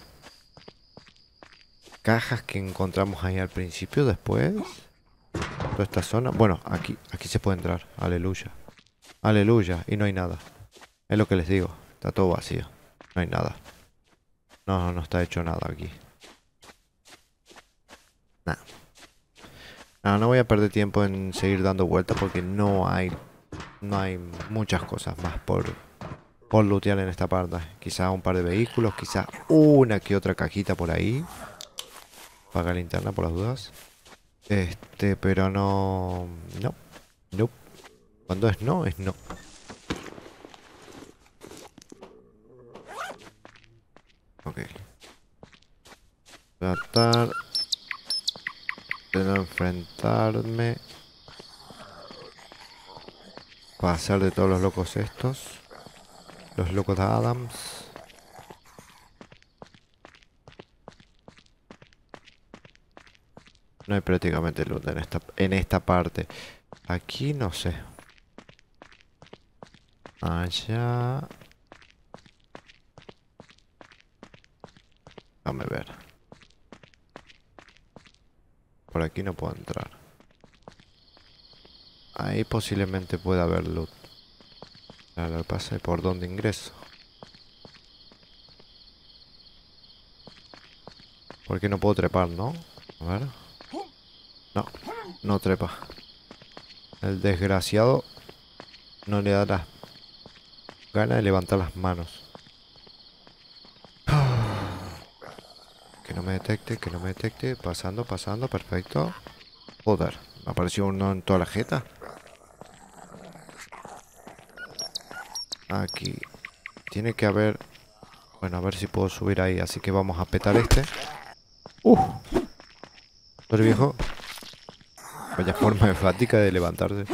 cajas que encontramos ahí al principio, después. Toda esta zona. Bueno, aquí se puede entrar. Aleluya. Aleluya. Y no hay nada. Es lo que les digo. Está todo vacío. No hay nada. No, no está hecho nada aquí. Nada. No voy a perder tiempo en seguir dando vueltas porque no hay muchas cosas más por lootear en esta parte. Quizá un par de vehículos, quizá una que otra cajita por ahí. Paga linterna por las dudas. Pero no. No. No. Cuando es no, es no. Ok. Tratar de no enfrentarme. Pasar de todos los locos estos. Los locos de Adams. No hay prácticamente loot en esta parte. Aquí no sé. Allá. Déjame ver. Por aquí no puedo entrar. Ahí posiblemente pueda haber loot. Ahora lo que pasa es por dónde ingreso. Porque no puedo trepar, ¿no? A ver. No, no trepa. El desgraciado no le da las ganas de levantar las manos. Que no me detecte, que no me detecte. Pasando, pasando, perfecto. Joder, me apareció uno en toda la jeta. Aquí. Tiene que haber... Bueno, a ver si puedo subir ahí. Así que vamos a petar este. Pero viejo. Vaya forma enfática de levantarse.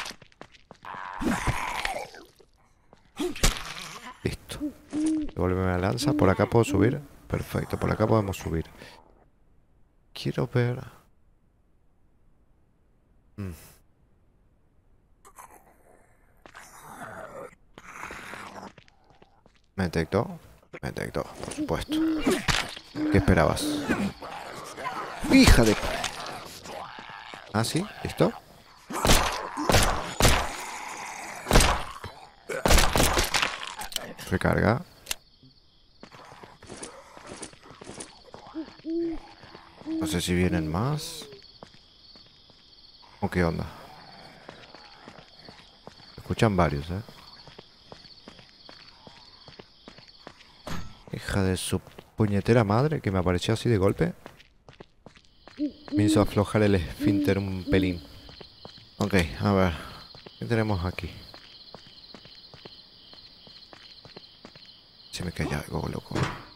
Listo. Devuélveme la lanza. Por acá puedo subir. Perfecto, por acá podemos subir. Quiero ver... Me detectó. Me detectó, por supuesto. ¿Qué esperabas? ¡Hija de... Ah, sí, listo. Recarga. No sé si vienen más. ¿O qué onda? Escuchan varios, ¿eh? Hija de su puñetera madre, que me apareció así de golpe. Me hizo aflojar el esfínter un pelín. Ok, a ver. ¿Qué tenemos aquí? Se me cae algo, loco.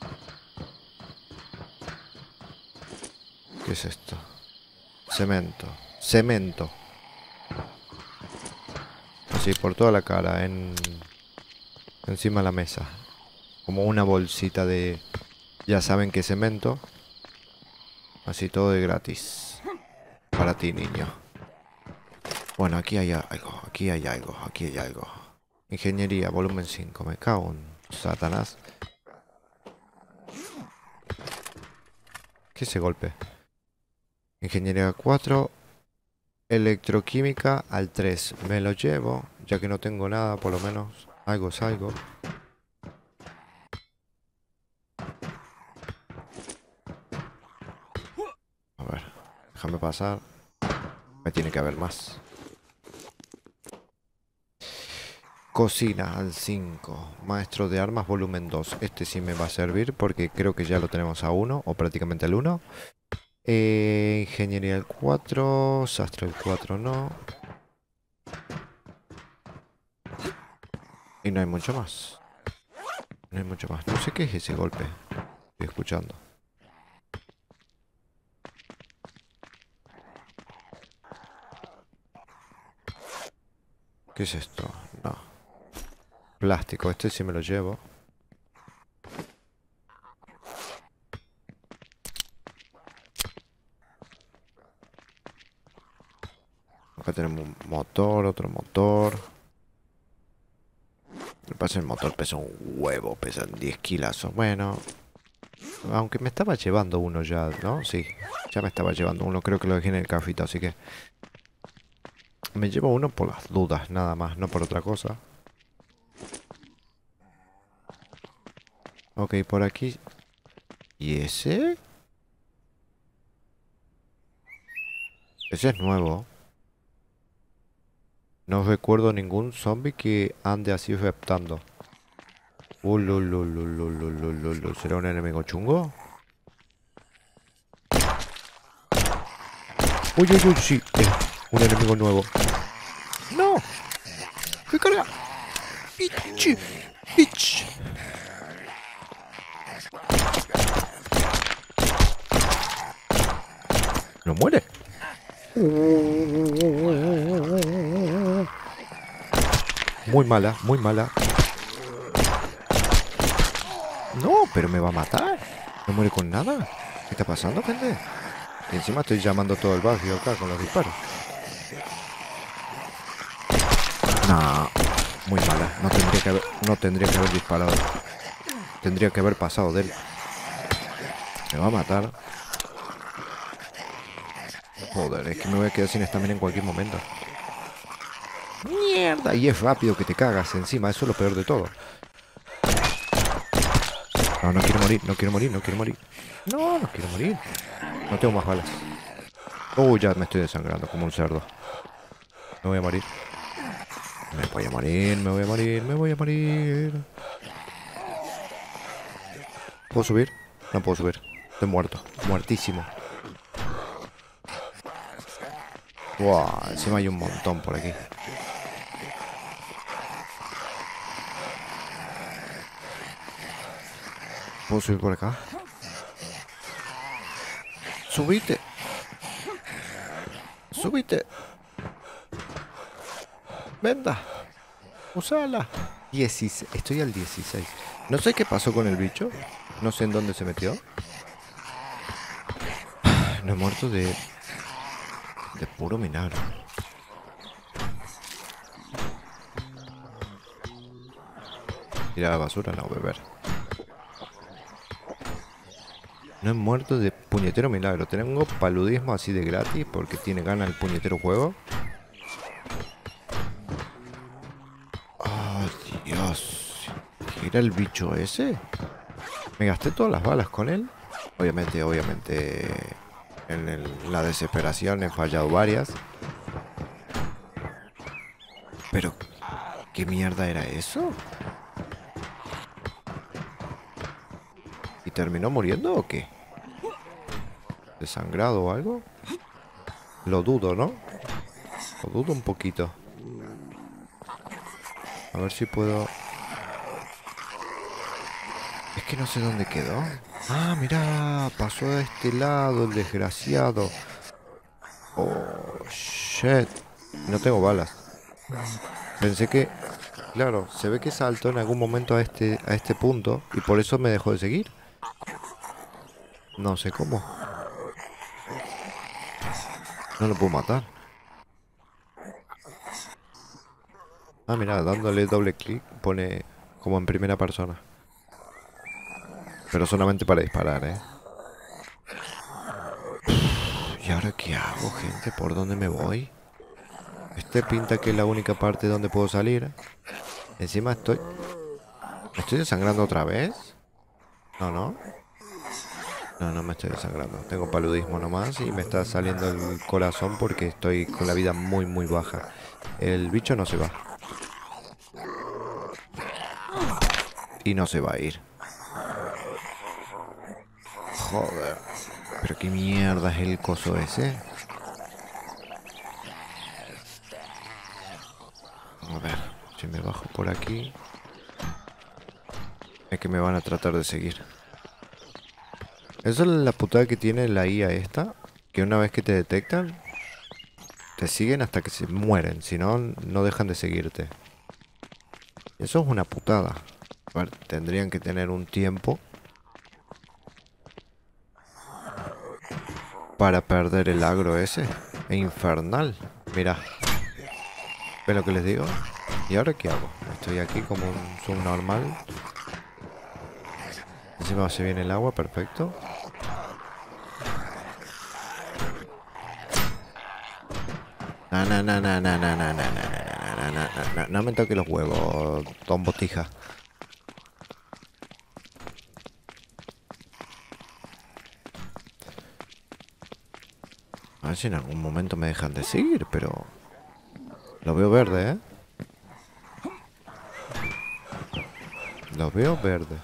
¿Qué es esto? Cemento. Cemento. Así por toda la cara, encima de la mesa. Como una bolsita de... Ya saben que cemento. Así todo de gratis. Para ti, niño. Bueno, aquí hay algo, aquí hay algo, aquí hay algo. Ingeniería, volumen 5. Me cago en Satanás. ¿Qué es ese golpe? Ingeniería 4. Electroquímica al 3. Me lo llevo, ya que no tengo nada, por lo menos. Algo es algo. A ver, déjame pasar. Me tiene que haber más. Cocina al 5. Maestro de armas volumen 2. Este sí me va a servir porque creo que ya lo tenemos a 1 o prácticamente al 1. Ingeniería al 4. Sastre al 4 no. Y no hay mucho más. No hay mucho más. No sé qué es ese golpe. Estoy escuchando. ¿Qué es esto? No. Plástico. Este sí me lo llevo. Acá tenemos un motor, otro motor. Me pasa el motor pesa un huevo, pesan 10 kilazos. Bueno, aunque me estaba llevando uno ya, ¿no? Sí, ya me estaba llevando uno. Creo que lo dejé en el cafito, así que... Me llevo uno por las dudas, nada más, no por otra cosa. Ok, por aquí... ¿Y ese? Ese es nuevo. No recuerdo ningún zombie que ande así reptando. ¿Será un enemigo chungo? Uy, uy, uy, sí, es un enemigo nuevo. ¡No! ¡Qué carga! ¡Bitch! ¡Bitch! ¿No muere? Muy mala, muy mala. No, pero me va a matar. No muere con nada. ¿Qué está pasando, gente? Y encima estoy llamando a todo el barrio acá con los disparos. No, muy mala. No tendría que haber disparado. Tendría que haber pasado de él. Me va a matar. Joder, es que me voy a quedar sin estamina en cualquier momento. Mierda, y es rápido que te cagas encima, eso es lo peor de todo. No, no quiero morir, no quiero morir, no quiero morir. No, no quiero morir. No tengo más balas. Ya me estoy desangrando como un cerdo. Me voy a morir. Me voy a morir, me voy a morir, me voy a morir. ¿Puedo subir? No puedo subir. Estoy muerto, muertísimo. Buah, encima hay un montón por aquí. ¿Puedo subir por acá? ¡Subite! ¡Subite! ¡Venda! ¡Usala! 16. Estoy al 16. No sé qué pasó con el bicho. No sé en dónde se metió. No he muerto de puro milagro. Tira la basura, no, beber. No he muerto de puñetero milagro. Tengo paludismo así de gratis porque tiene ganas el puñetero juego. Oh, Dios. ¿Qué era el bicho ese? Me gasté todas las balas con él. Obviamente, la desesperación he fallado varias. Pero, ¿qué mierda era eso? ¿Y terminó muriendo o qué? ¿Desangrado o algo? Lo dudo, ¿no? Lo dudo un poquito. A ver si puedo... Es que no sé dónde quedó. Ah, mira, pasó a este lado el desgraciado. Oh, shit. No tengo balas. Pensé que... Claro, se ve que saltó en algún momento a este punto y por eso me dejó de seguir. No sé cómo. No lo puedo matar. Ah, mira, dándole doble clic pone como en primera persona. Pero solamente para disparar, ¿eh? ¿Y ahora qué hago, gente? ¿Por dónde me voy? Este pinta que es la única parte donde puedo salir. Encima estoy... ¿Me estoy desangrando otra vez? No, no. No, no me estoy desangrando. Tengo paludismo nomás y me está saliendo el corazón porque estoy con la vida muy, muy baja. El bicho no se va. Y no se va a ir. Joder. ¿Pero qué mierda es el coso ese? A ver, si me bajo por aquí... Es que me van a tratar de seguir. Esa es la putada que tiene la IA esta. Que una vez que te detectan, te siguen hasta que se mueren. Si no, no dejan de seguirte. Eso es una putada. A ver, tendrían que tener un tiempo para perder el agro ese. E infernal. Mira. ¿Ven lo que les digo? ¿Y ahora qué hago? Estoy aquí como un subnormal. Encima se viene el agua, perfecto. No me toque los huevos, Tom Botija. A ver si en algún momento me dejan de seguir, pero... Lo veo verde, ¿eh? Lo veo verde.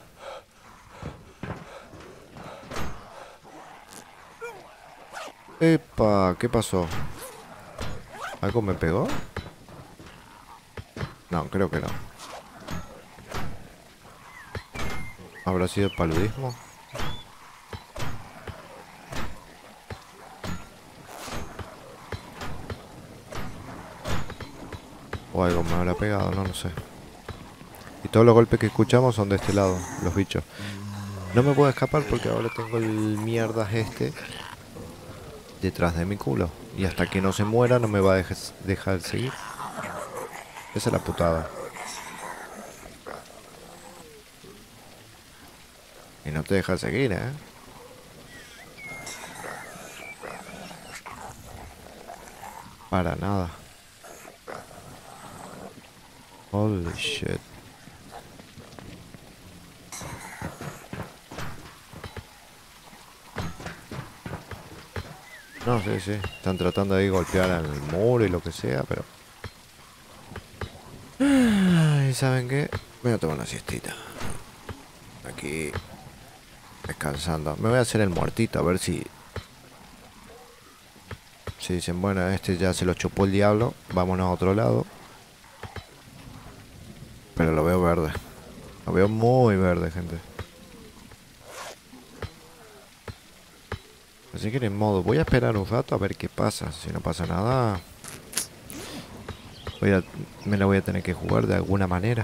Epa, ¿qué pasó? ¿Algo me pegó? No, creo que no. ¿Habrá sido paludismo? O algo me habrá pegado, no lo sé. Y todos los golpes que escuchamos son de este lado, los bichos. No me puedo escapar porque ahora tengo el mierdas este detrás de mi culo. Y hasta que no se muera no me va a dejar seguir. Esa es la putada. Y no te deja seguir, ¿eh? Para nada. Holy shit. No, sí, sí. Están tratando de golpear al muro y lo que sea, pero... Ay, ¿saben qué? Voy a tomar una siestita. Aquí... descansando. Me voy a hacer el muertito, a ver si... Si dicen, bueno, este ya se lo chupó el diablo. Vámonos a otro lado. Pero lo veo verde. Lo veo muy verde, gente. Así que en modo, voy a esperar un rato a ver qué pasa. Si no pasa nada, me la voy a tener que jugar de alguna manera.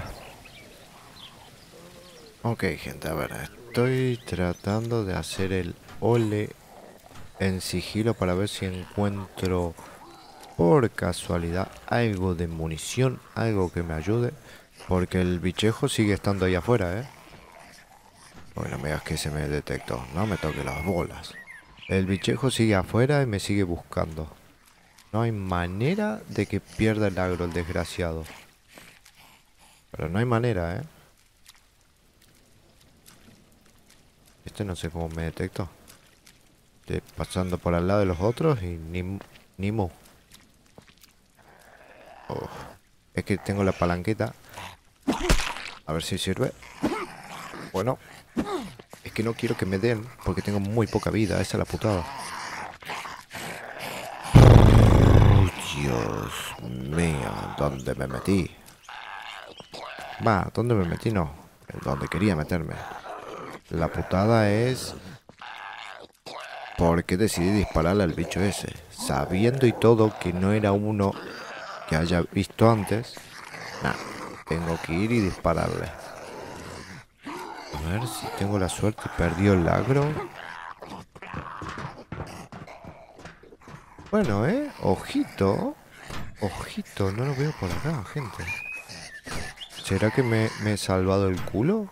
Ok, gente, a ver, estoy tratando de hacer el ole en sigilo para ver si encuentro por casualidad algo de munición, algo que me ayude. Porque el bichejo sigue estando ahí afuera, ¿eh? Bueno, me digas que se me detectó, no me toque las bolas. El bichejo sigue afuera y me sigue buscando. No hay manera de que pierda el agro el desgraciado. Pero no hay manera, ¿eh? Este no sé cómo me detectó. Estoy pasando por al lado de los otros y ni mu. Oh, es que tengo la palanqueta. A ver si sirve. Bueno. Es que no quiero que me den porque tengo muy poca vida. Esa es la putada. Oh, Dios mío. ¿Dónde me metí? Va, ¿dónde me metí? No. Donde quería meterme. La putada es... ¿por qué decidí dispararle al bicho ese? Sabiendo y todo que no era uno que haya visto antes. Nah, tengo que ir y dispararle. A ver si tengo la suerte y perdió el agro. Bueno, ojito. Ojito, no lo veo por acá, gente. ¿Será que me he salvado el culo?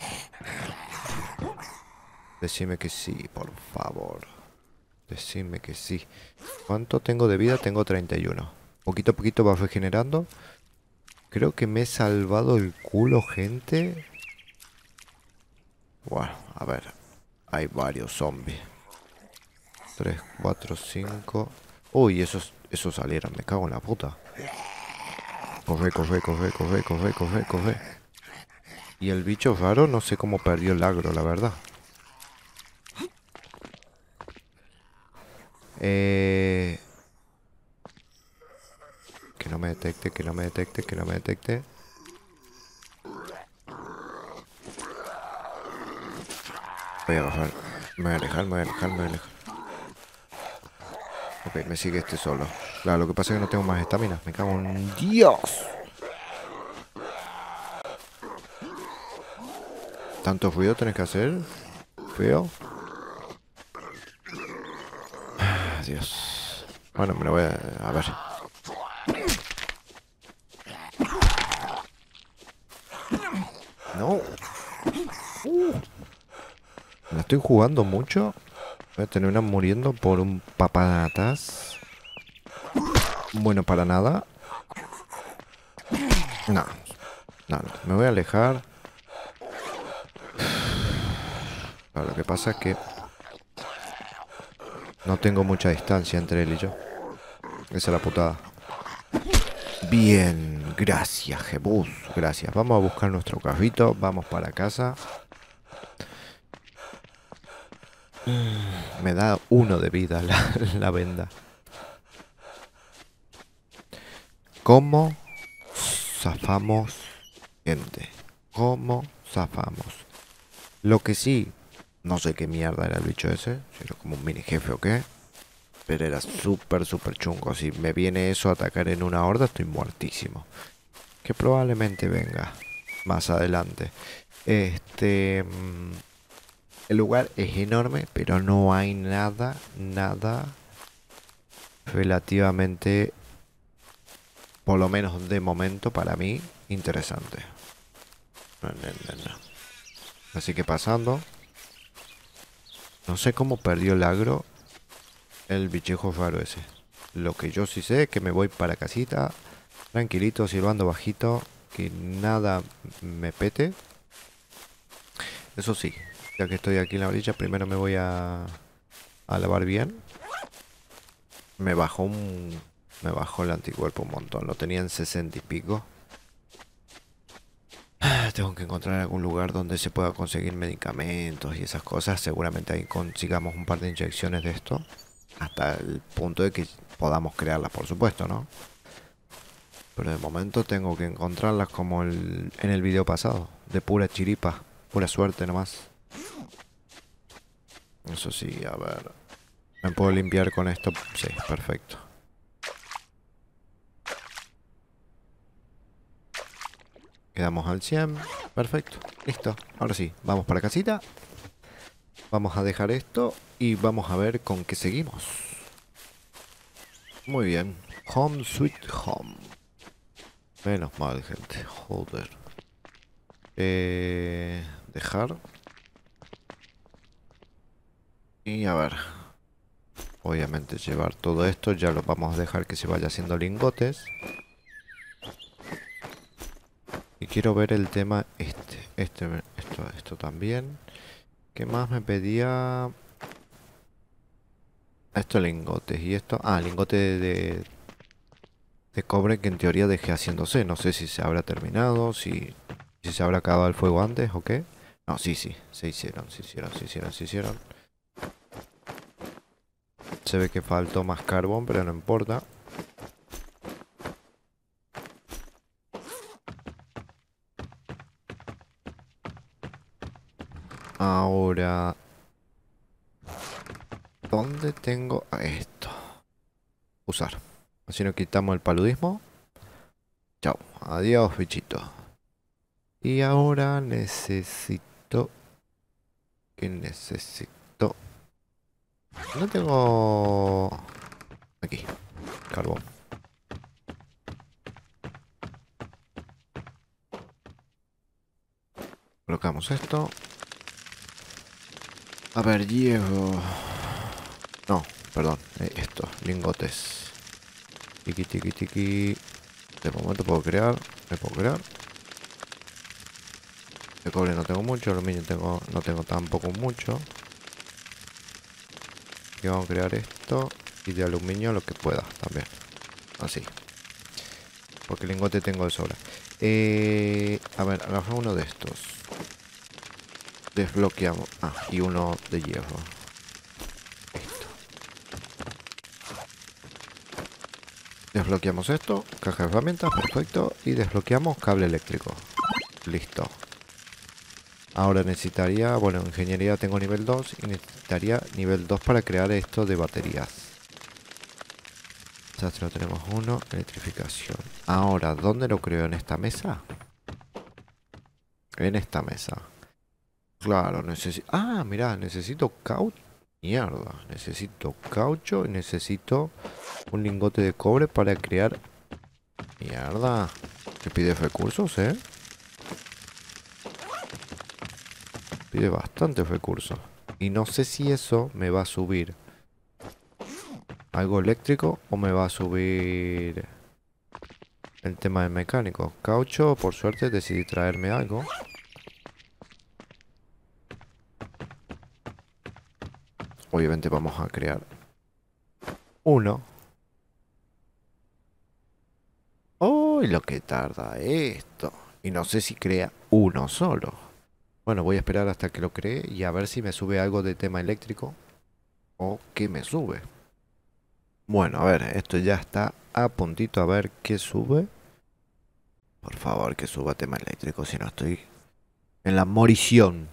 Decime que sí, por favor. Decime que sí. ¿Cuánto tengo de vida? Tengo 31. Poquito a poquito va regenerando. Creo que me he salvado el culo, gente. Bueno, a ver. Hay varios zombies. 3, 4, 5. Uy, esos salieron. Me cago en la puta. Corre, corre, corre, corre, corre, corre, corre. Y el bicho raro no sé cómo perdió el agro, la verdad. Que no me detecte, que no me detecte, que no me detecte. Voy a bajar. Me voy a alejar, me voy a alejar, me voy a alejar. Ok, me sigue este solo. Claro, lo que pasa es que no tengo más estamina. Me cago en Dios. ¿Tanto ruido tenés que hacer? Feo. Dios. Bueno, me lo voy a ver. No. Me la estoy jugando mucho. Voy a tener una muriendo por un papanatas. Bueno, para nada. No. No, no. Me voy a alejar. Claro, lo que pasa es que no tengo mucha distancia entre él y yo. Esa es la putada. Bien, gracias, Jebus. Gracias. Vamos a buscar nuestro carrito. Vamos para casa. Me da 1 de vida la venda. ¿Cómo zafamos, gente? ¿Cómo zafamos? Lo que sí, no sé qué mierda era el bicho ese. Si era como un mini jefe o qué. Pero era súper, súper chungo. Si me viene eso a atacar en una horda, estoy muertísimo. Que probablemente venga más adelante. El lugar es enorme, pero no hay nada relativamente, por lo menos de momento para mí, interesante. No, no, no. Así que pasando. No sé cómo perdió el agro el bichejo raro ese. Lo que yo sí sé es que me voy para casita, tranquilito, silbando bajito. que nada me pete. Eso sí, ya que estoy aquí en la orilla, primero me voy a lavar bien. Me bajó me bajó el anticuerpo un montón. Lo tenía en 60 y pico. Tengo que encontrar algún lugar donde se pueda conseguir medicamentos y esas cosas. Seguramente ahí consigamos un par de inyecciones de esto. Hasta el punto de que podamos crearlas, por supuesto, ¿no? Pero de momento tengo que encontrarlas como en el video pasado. De pura chiripa. Pura suerte nomás. Eso sí, a ver. ¿Me puedo limpiar con esto? Sí, perfecto. Quedamos al 100. Perfecto. Listo. Ahora sí, vamos para casita. Vamos a dejar esto y vamos a ver con qué seguimos. Muy bien. Home sweet home. Menos mal, gente. Joder. Dejar. Y a ver. Obviamente llevar todo esto. Ya lo vamos a dejar que se vaya haciendo lingotes. Y quiero ver el tema esto también. ¿Qué más me pedía? Esto lingotes. Y esto. Ah, lingote de cobre que en teoría dejé haciéndose. No sé si se habrá terminado. Si se habrá acabado el fuego antes o qué. No, sí, sí. Se hicieron, se hicieron, se hicieron, se hicieron. Se ve que faltó más carbón, pero no importa. Ahora, ¿dónde tengo esto? Usar. Así nos quitamos el paludismo. Chao. Adiós, bichito. Y ahora necesito... ¿Qué necesito? No tengo... Aquí. Carbón. Colocamos esto. A ver, hierro. No, perdón. Esto. Lingotes. Tiki, tiki, tiki. De momento puedo crear. Me puedo crear. De cobre no tengo mucho. Aluminio no tengo tampoco mucho. Y vamos a crear esto. Y de aluminio lo que pueda también. Así. Porque lingote tengo de sobra. A ver, agarramos uno de estos. Desbloqueamos. Ah, y uno de hierro. Listo. Desbloqueamos esto. Caja de herramientas, perfecto. Y desbloqueamos cable eléctrico. Listo. Ahora necesitaría, bueno, ingeniería tengo nivel 2 y necesitaría nivel 2 para crear esto de baterías. Desastre, tenemos uno, electrificación. Ahora, ¿dónde lo creo? ¿En esta mesa? En esta mesa. Claro, necesito... Ah, mirá, necesito caucho. Mierda, necesito caucho y necesito un lingote de cobre para crear... Mierda. Que pide recursos, ¿eh? Pide bastantes recursos. Y no sé si eso me va a subir algo eléctrico o me va a subir el tema de mecánico. Caucho, por suerte decidí traerme algo. Obviamente vamos a crear uno. ¡Uy, lo que tarda esto! Y no sé si crea uno solo. Bueno, voy a esperar hasta que lo cree y a ver si me sube algo de tema eléctrico. O qué me sube. Bueno, a ver, esto ya está a puntito a ver qué sube. Por favor, que suba tema eléctrico, si no estoy en la morición.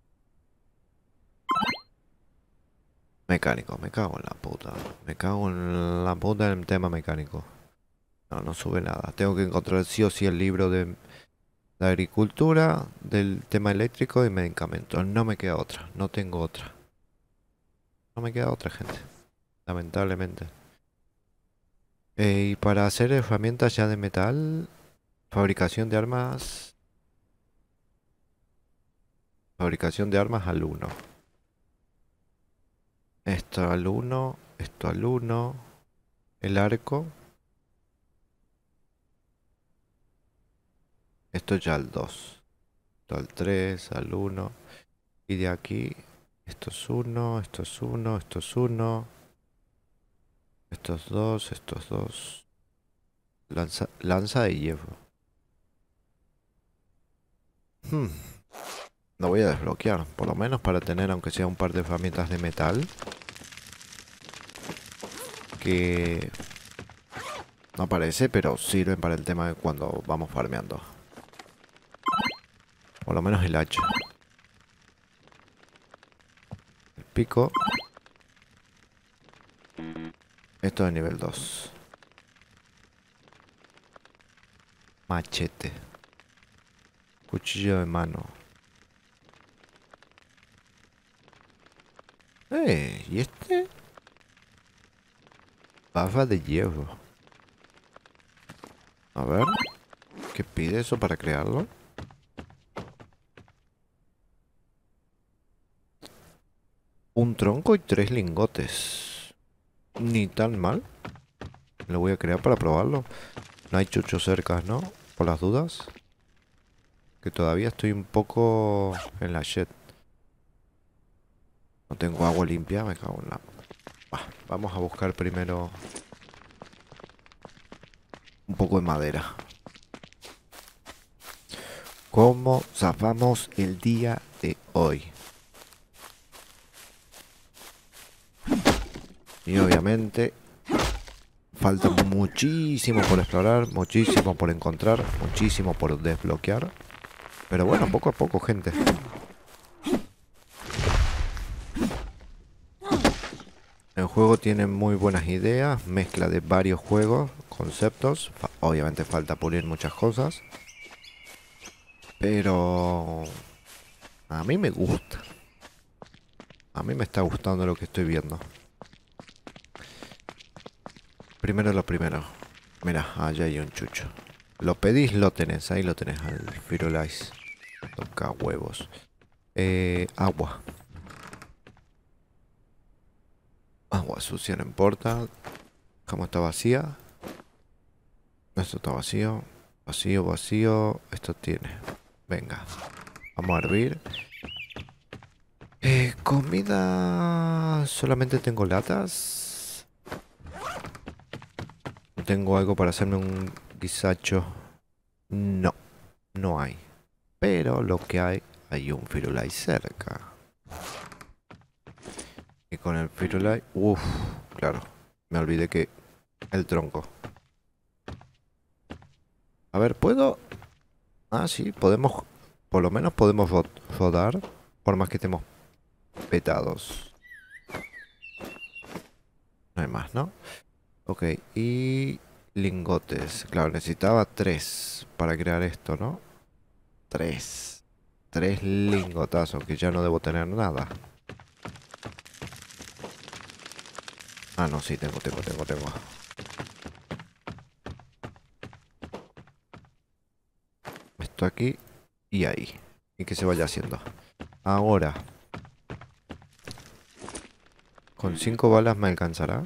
Mecánico, me cago en la puta. Me cago en la puta del tema mecánico. No, no sube nada. Tengo que encontrar sí o sí el libro de agricultura, del tema eléctrico y medicamentos. No me queda otra, no tengo otra. No me queda otra, gente. Lamentablemente. Y para hacer herramientas ya de metal, fabricación de armas. Fabricación de armas al uno. Esto al uno, esto al uno. El arco. Esto ya al 2. Esto al 3, al 1. Y de aquí, esto es 1, esto es 1, esto es 1. Estos dos, estos dos. Lanza de hierro. Hmm, Lo voy a desbloquear, por lo menos para tener aunque sea un par de herramientas de metal. Que no aparece, pero sirven para el tema de cuando vamos farmeando. Por lo menos el hacha. El pico. Esto de nivel 2. Machete. Cuchillo de mano. ¿Y este? Barra de hierro. A ver. ¿Qué pide eso para crearlo? Un tronco y 3 lingotes. Ni tan mal. Lo voy a crear para probarlo. No hay chuchos cerca, ¿no? Por las dudas. Que todavía estoy un poco en la shit. No tengo agua limpia, me cago en la... Vamos a buscar primero un poco de madera. ¿Cómo zafamos el día de hoy? Y obviamente falta muchísimo por explorar, muchísimo por encontrar, muchísimo por desbloquear. Pero bueno, poco a poco, gente. El juego tiene muy buenas ideas, mezcla de varios juegos, conceptos. Obviamente falta pulir muchas cosas. Pero a mí me gusta. A mí me está gustando lo que estoy viendo. Primero lo primero. Mira, allá hay un chucho. Lo pedís, lo tenés. Ahí lo tenés al Firulais. Toca huevos. Agua. Agua sucia no importa. Como está vacía. Esto está vacío. Vacío, vacío. Esto tiene. Venga. Vamos a hervir. Comida... Solamente tengo latas. ¿Tengo algo para hacerme un guisacho? No. No hay. Pero lo que hay un Firulais cerca. Y con el Firulais... Uff, claro. Me olvidé que... El tronco. A ver, ¿puedo...? Ah, sí, podemos... Por lo menos podemos rodar. Por más que estemos petados. No hay más, ¿no? Ok, y... Lingotes. Claro, necesitaba 3 para crear esto, ¿no? 3. 3 lingotazos, que ya no debo tener nada. Ah, no, sí, tengo. Esto aquí y ahí. Y que se vaya haciendo. Ahora. ¿Con 5 balas me alcanzará?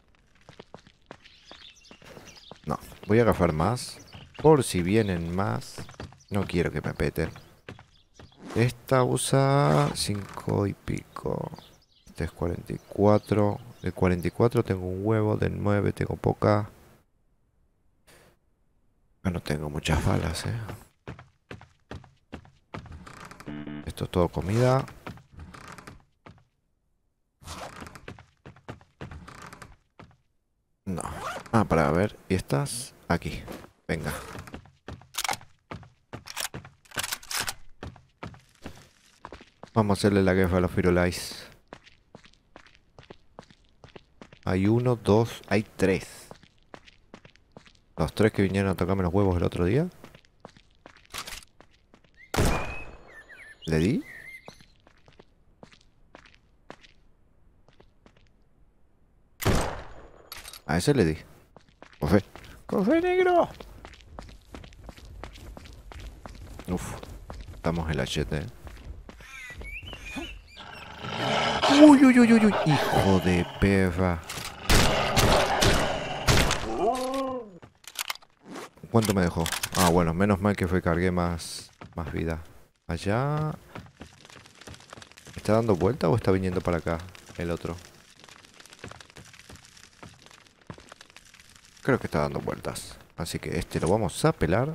No, voy a agafar más. Por si vienen más. No quiero que me peten. Esta usa 5 y pico. Este es 44. De 44 tengo un huevo. De 9 tengo poca. Yo no tengo muchas balas, Esto es todo comida. No. Ah, para ver. ¿Y estas? Aquí. Venga. Vamos a hacerle la guerra a los Firulais. Hay 1, 2, hay 3. Los 3 que vinieron a tocarme los huevos el otro día. ¿Le di? A ese le di. Coge. ¡Coge, negro! Uf. Estamos en la chete. Uy, uy, uy, uy, uy. Hijo de perra. ¿Cuánto me dejó? Ah, bueno, menos mal que fue cargué más vida. Allá... ¿Está dando vuelta o está viniendo para acá el otro? Creo que está dando vueltas. Así que este lo vamos a pelar.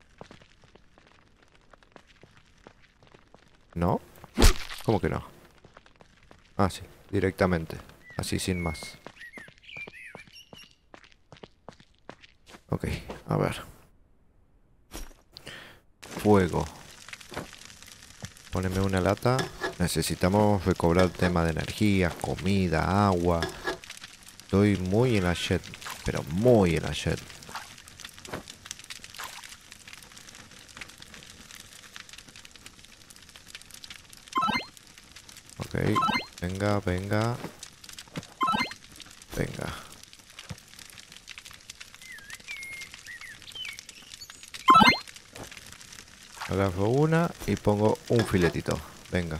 ¿No? ¿Cómo que no? Ah, sí, directamente. Así sin más. Ok, a ver. Fuego. Poneme una lata. Necesitamos recobrar tema de energía, comida, agua. Estoy muy en la shit. Pero muy en la shit. Ok, venga, venga. Venga. Agarro una y pongo un filetito. Venga.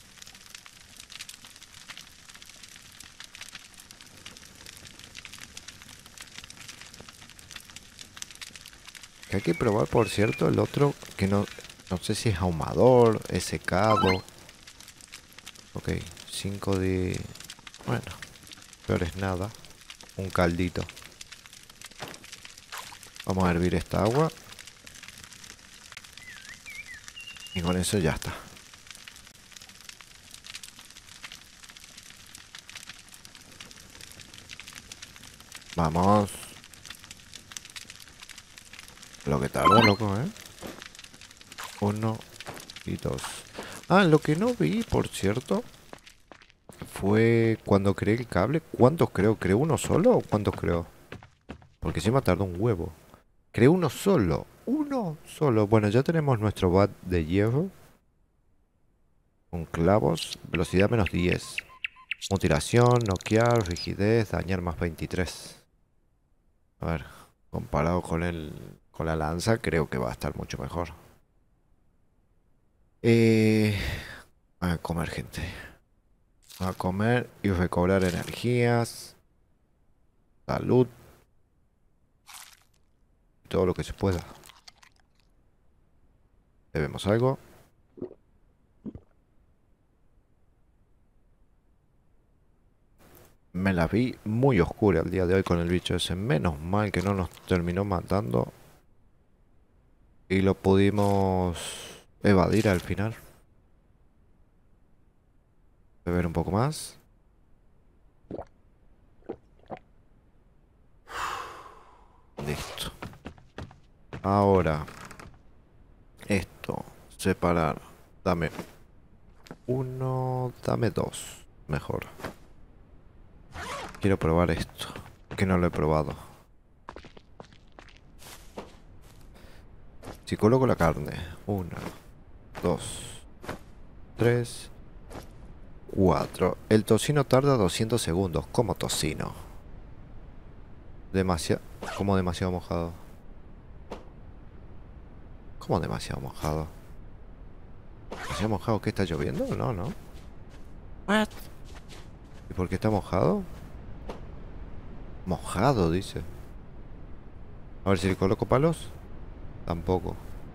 Que hay que probar, por cierto, el otro que no sé si es ahumador, es secado. Ok, 5 de... Bueno, peor es nada. Un caldito. Vamos a hervir esta agua. Y con eso ya está. Vamos. Lo que tarda, loco, ¿eh? 1 y 2. Ah, lo que no vi, por cierto, fue cuando creé el cable. ¿Cuántos creo? ¿Creé uno solo o cuántos creo? Porque sí me tardó un huevo. Creé uno solo. Uno solo. Bueno, ya tenemos nuestro bat de hierro. Con clavos. Velocidad menos 10. Mutilación, noquear, rigidez, dañar más 23. A ver, comparado con la lanza, creo que va a estar mucho mejor. A comer, gente. A comer y recobrar energías. Salud. Todo lo que se pueda. ¿Bebemos algo? Me la vi muy oscura el día de hoy con el bicho ese. Menos mal que no nos terminó matando. Y lo pudimos evadir al final. Beber un poco más. Listo. Ahora. Esto. Separar. Dame uno. Dame dos. Mejor. Quiero probar esto. Que no lo he probado. Si coloco la carne. 1, 2, 3, 4. El tocino tarda 200 segundos. ¿Cómo tocino? Demasiado... ¿Cómo demasiado mojado? ¿Cómo demasiado mojado? ¿Demasiado mojado? ¿Qué está lloviendo? No, no. What? ¿Y por qué está mojado? Mojado, dice. A ver si le coloco palos. Tampoco.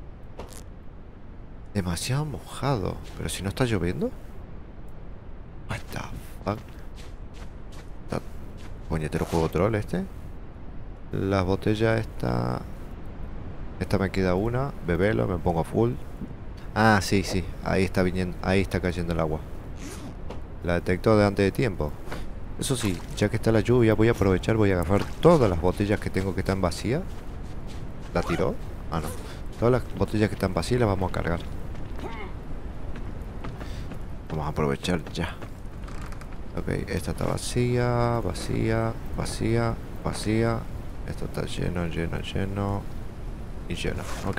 Demasiado mojado. Pero si no está lloviendo. What the fuck. Está... Puñetero juego troll este. Las botellas esta... Esta me queda una. Bebelo, me pongo a full. Ah, sí, sí. Ahí está viniendo. Ahí está cayendo el agua. La detectó de antes de tiempo. Eso sí, ya que está la lluvia, voy a aprovechar. Voy a agarrar todas las botellas que tengo que están vacías. ¿La tiró? Ah, no. Todas las botellas que están vacías las vamos a cargar. Vamos a aprovechar ya. Ok, esta está vacía, vacía, vacía, vacía. Esto está lleno, lleno, lleno. Y lleno, ok.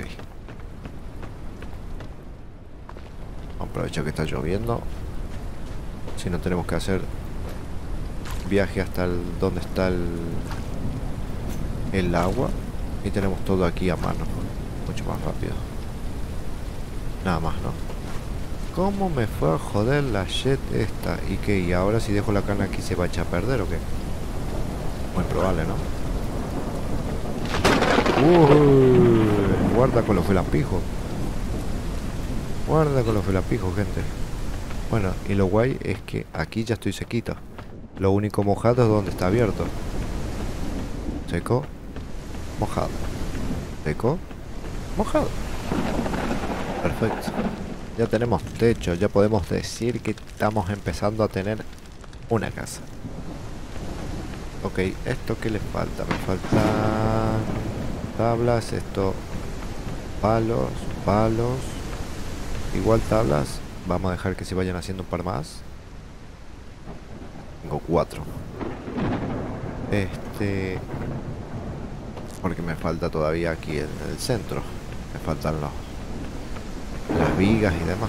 Vamos a aprovechar que está lloviendo. Si no tenemos que hacer viaje hasta donde está el agua. Y tenemos todo aquí a mano. Mucho más rápido. Nada más, ¿no? ¿Cómo me fue a joder la shit esta? ¿Y qué? ¿Y ahora si dejo la carne aquí se va a echar a perder o qué? Muy probable, ¿no? Guarda con los felapijos. Guarda con los felapijos, gente. Bueno, y lo guay es que aquí ya estoy sequito. Lo único mojado es donde está abierto. Seco, mojado. Seco, mojado. Perfecto. Ya tenemos techo, ya podemos decir que estamos empezando a tener una casa. Ok, ¿esto qué le falta? Me faltan tablas, esto, palos, palos. Igual tablas, vamos a dejar que se vayan haciendo un par más. Tengo 4. Porque me falta todavía aquí en el centro. Me faltan las vigas y demás.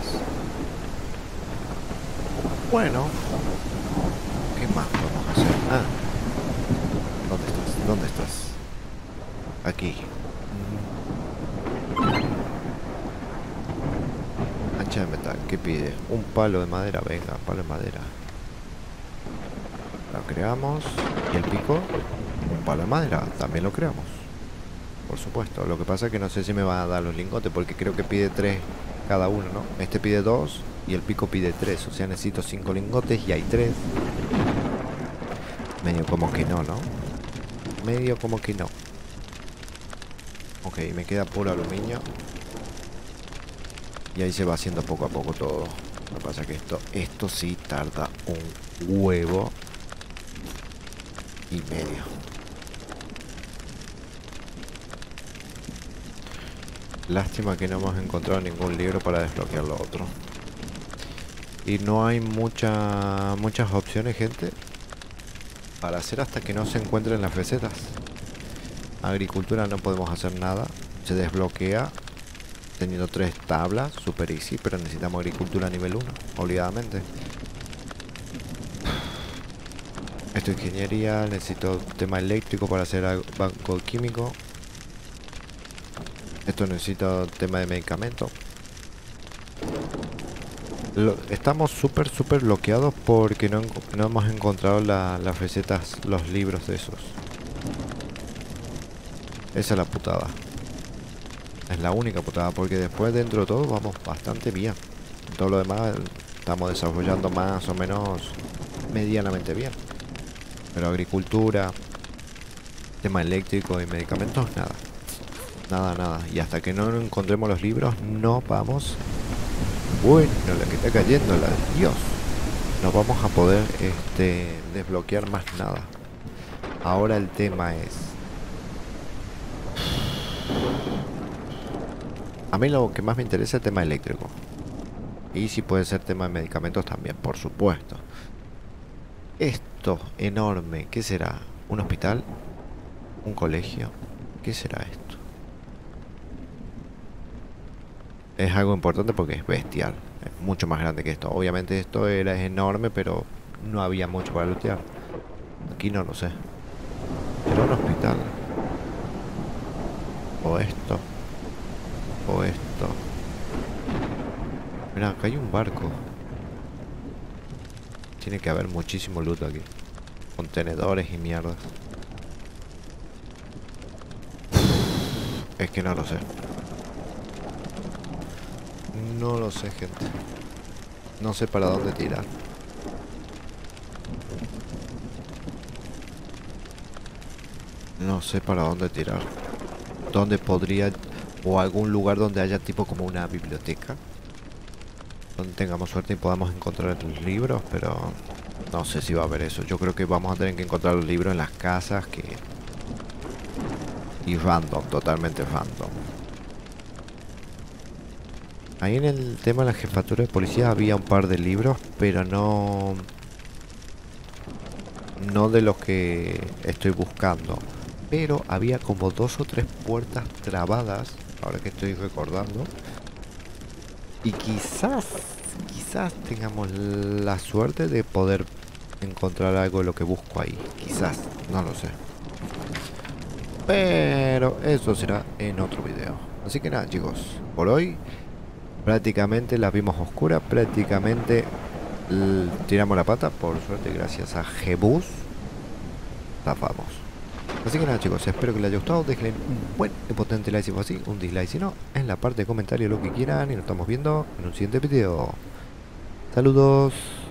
Bueno, ¿qué más vamos a hacer? Ah, ¿dónde estás? ¿Dónde estás? Aquí. Hacha de metal, ¿qué pide? Un palo de madera, venga, palo de madera. Lo creamos. ¿Y el pico? Un palo de madera, también lo creamos. Por supuesto, lo que pasa es que no sé si me van a dar los lingotes porque creo que pide 3 cada uno, ¿no? Este pide 2 y el pico pide 3, o sea, necesito 5 lingotes y hay 3. Medio como que no, ¿no? Medio como que no. Ok, me queda puro aluminio. Y ahí se va haciendo poco a poco todo. Lo que pasa es que esto sí tarda un huevo y medio. Lástima que no hemos encontrado ningún libro para desbloquear lo otro. Y no hay muchas opciones, gente, para hacer hasta que no se encuentren las recetas. Agricultura no podemos hacer nada. Se desbloquea teniendo 3 tablas, super easy, pero necesitamos agricultura nivel 1, obligadamente. Esto es ingeniería, necesito tema eléctrico para hacer banco químico. Esto necesita tema de medicamento. Estamos súper bloqueados porque no hemos encontrado las recetas, los libros de esos. Esa es la putada. Es la única putada, porque después dentro de todo vamos bastante bien. Todo lo demás estamos desarrollando más o menos medianamente bien. Pero agricultura, tema eléctrico y medicamentos, nada. Nada. Y hasta que no encontremos los libros, no vamos... Bueno, la que está cayendo, la de Dios. No vamos a poder desbloquear más nada. Ahora el tema es... A mí lo que más me interesa es el tema eléctrico. Y si puede ser tema de medicamentos también, por supuesto. Esto enorme, ¿qué será? ¿Un hospital? ¿Un colegio? ¿Qué será esto? Es algo importante porque es bestial. Es mucho más grande que esto. Obviamente esto es enorme, pero no había mucho para lootear. Aquí no lo sé. ¿Era un hospital? O esto. O esto. Mira, acá hay un barco. Tiene que haber muchísimo loot aquí. Contenedores y mierdas. Es que no lo sé. No lo sé, gente. No sé para dónde tirar. No sé para dónde tirar. ¿Dónde podría... o algún lugar donde haya tipo como una biblioteca? Donde tengamos suerte y podamos encontrar los libros, pero... no sé si va a haber eso. Yo creo que vamos a tener que encontrar los libros en las casas que... y random, totalmente random. Ahí en el tema de la jefatura de policía había un par de libros, pero no de los que estoy buscando. Pero había como 2 o 3 puertas trabadas, ahora que estoy recordando. Y quizás tengamos la suerte de poder encontrar algo de lo que busco ahí. Quizás, no lo sé. Pero eso será en otro video. Así que nada, chicos, por hoy prácticamente la vimos oscura, prácticamente tiramos la pata. Por suerte, gracias a Jebus, zafamos. Así que nada chicos, espero que les haya gustado, déjenle un buen y potente like si fue así, un dislike si no, en la parte de comentarios lo que quieran y nos estamos viendo en un siguiente video. Saludos.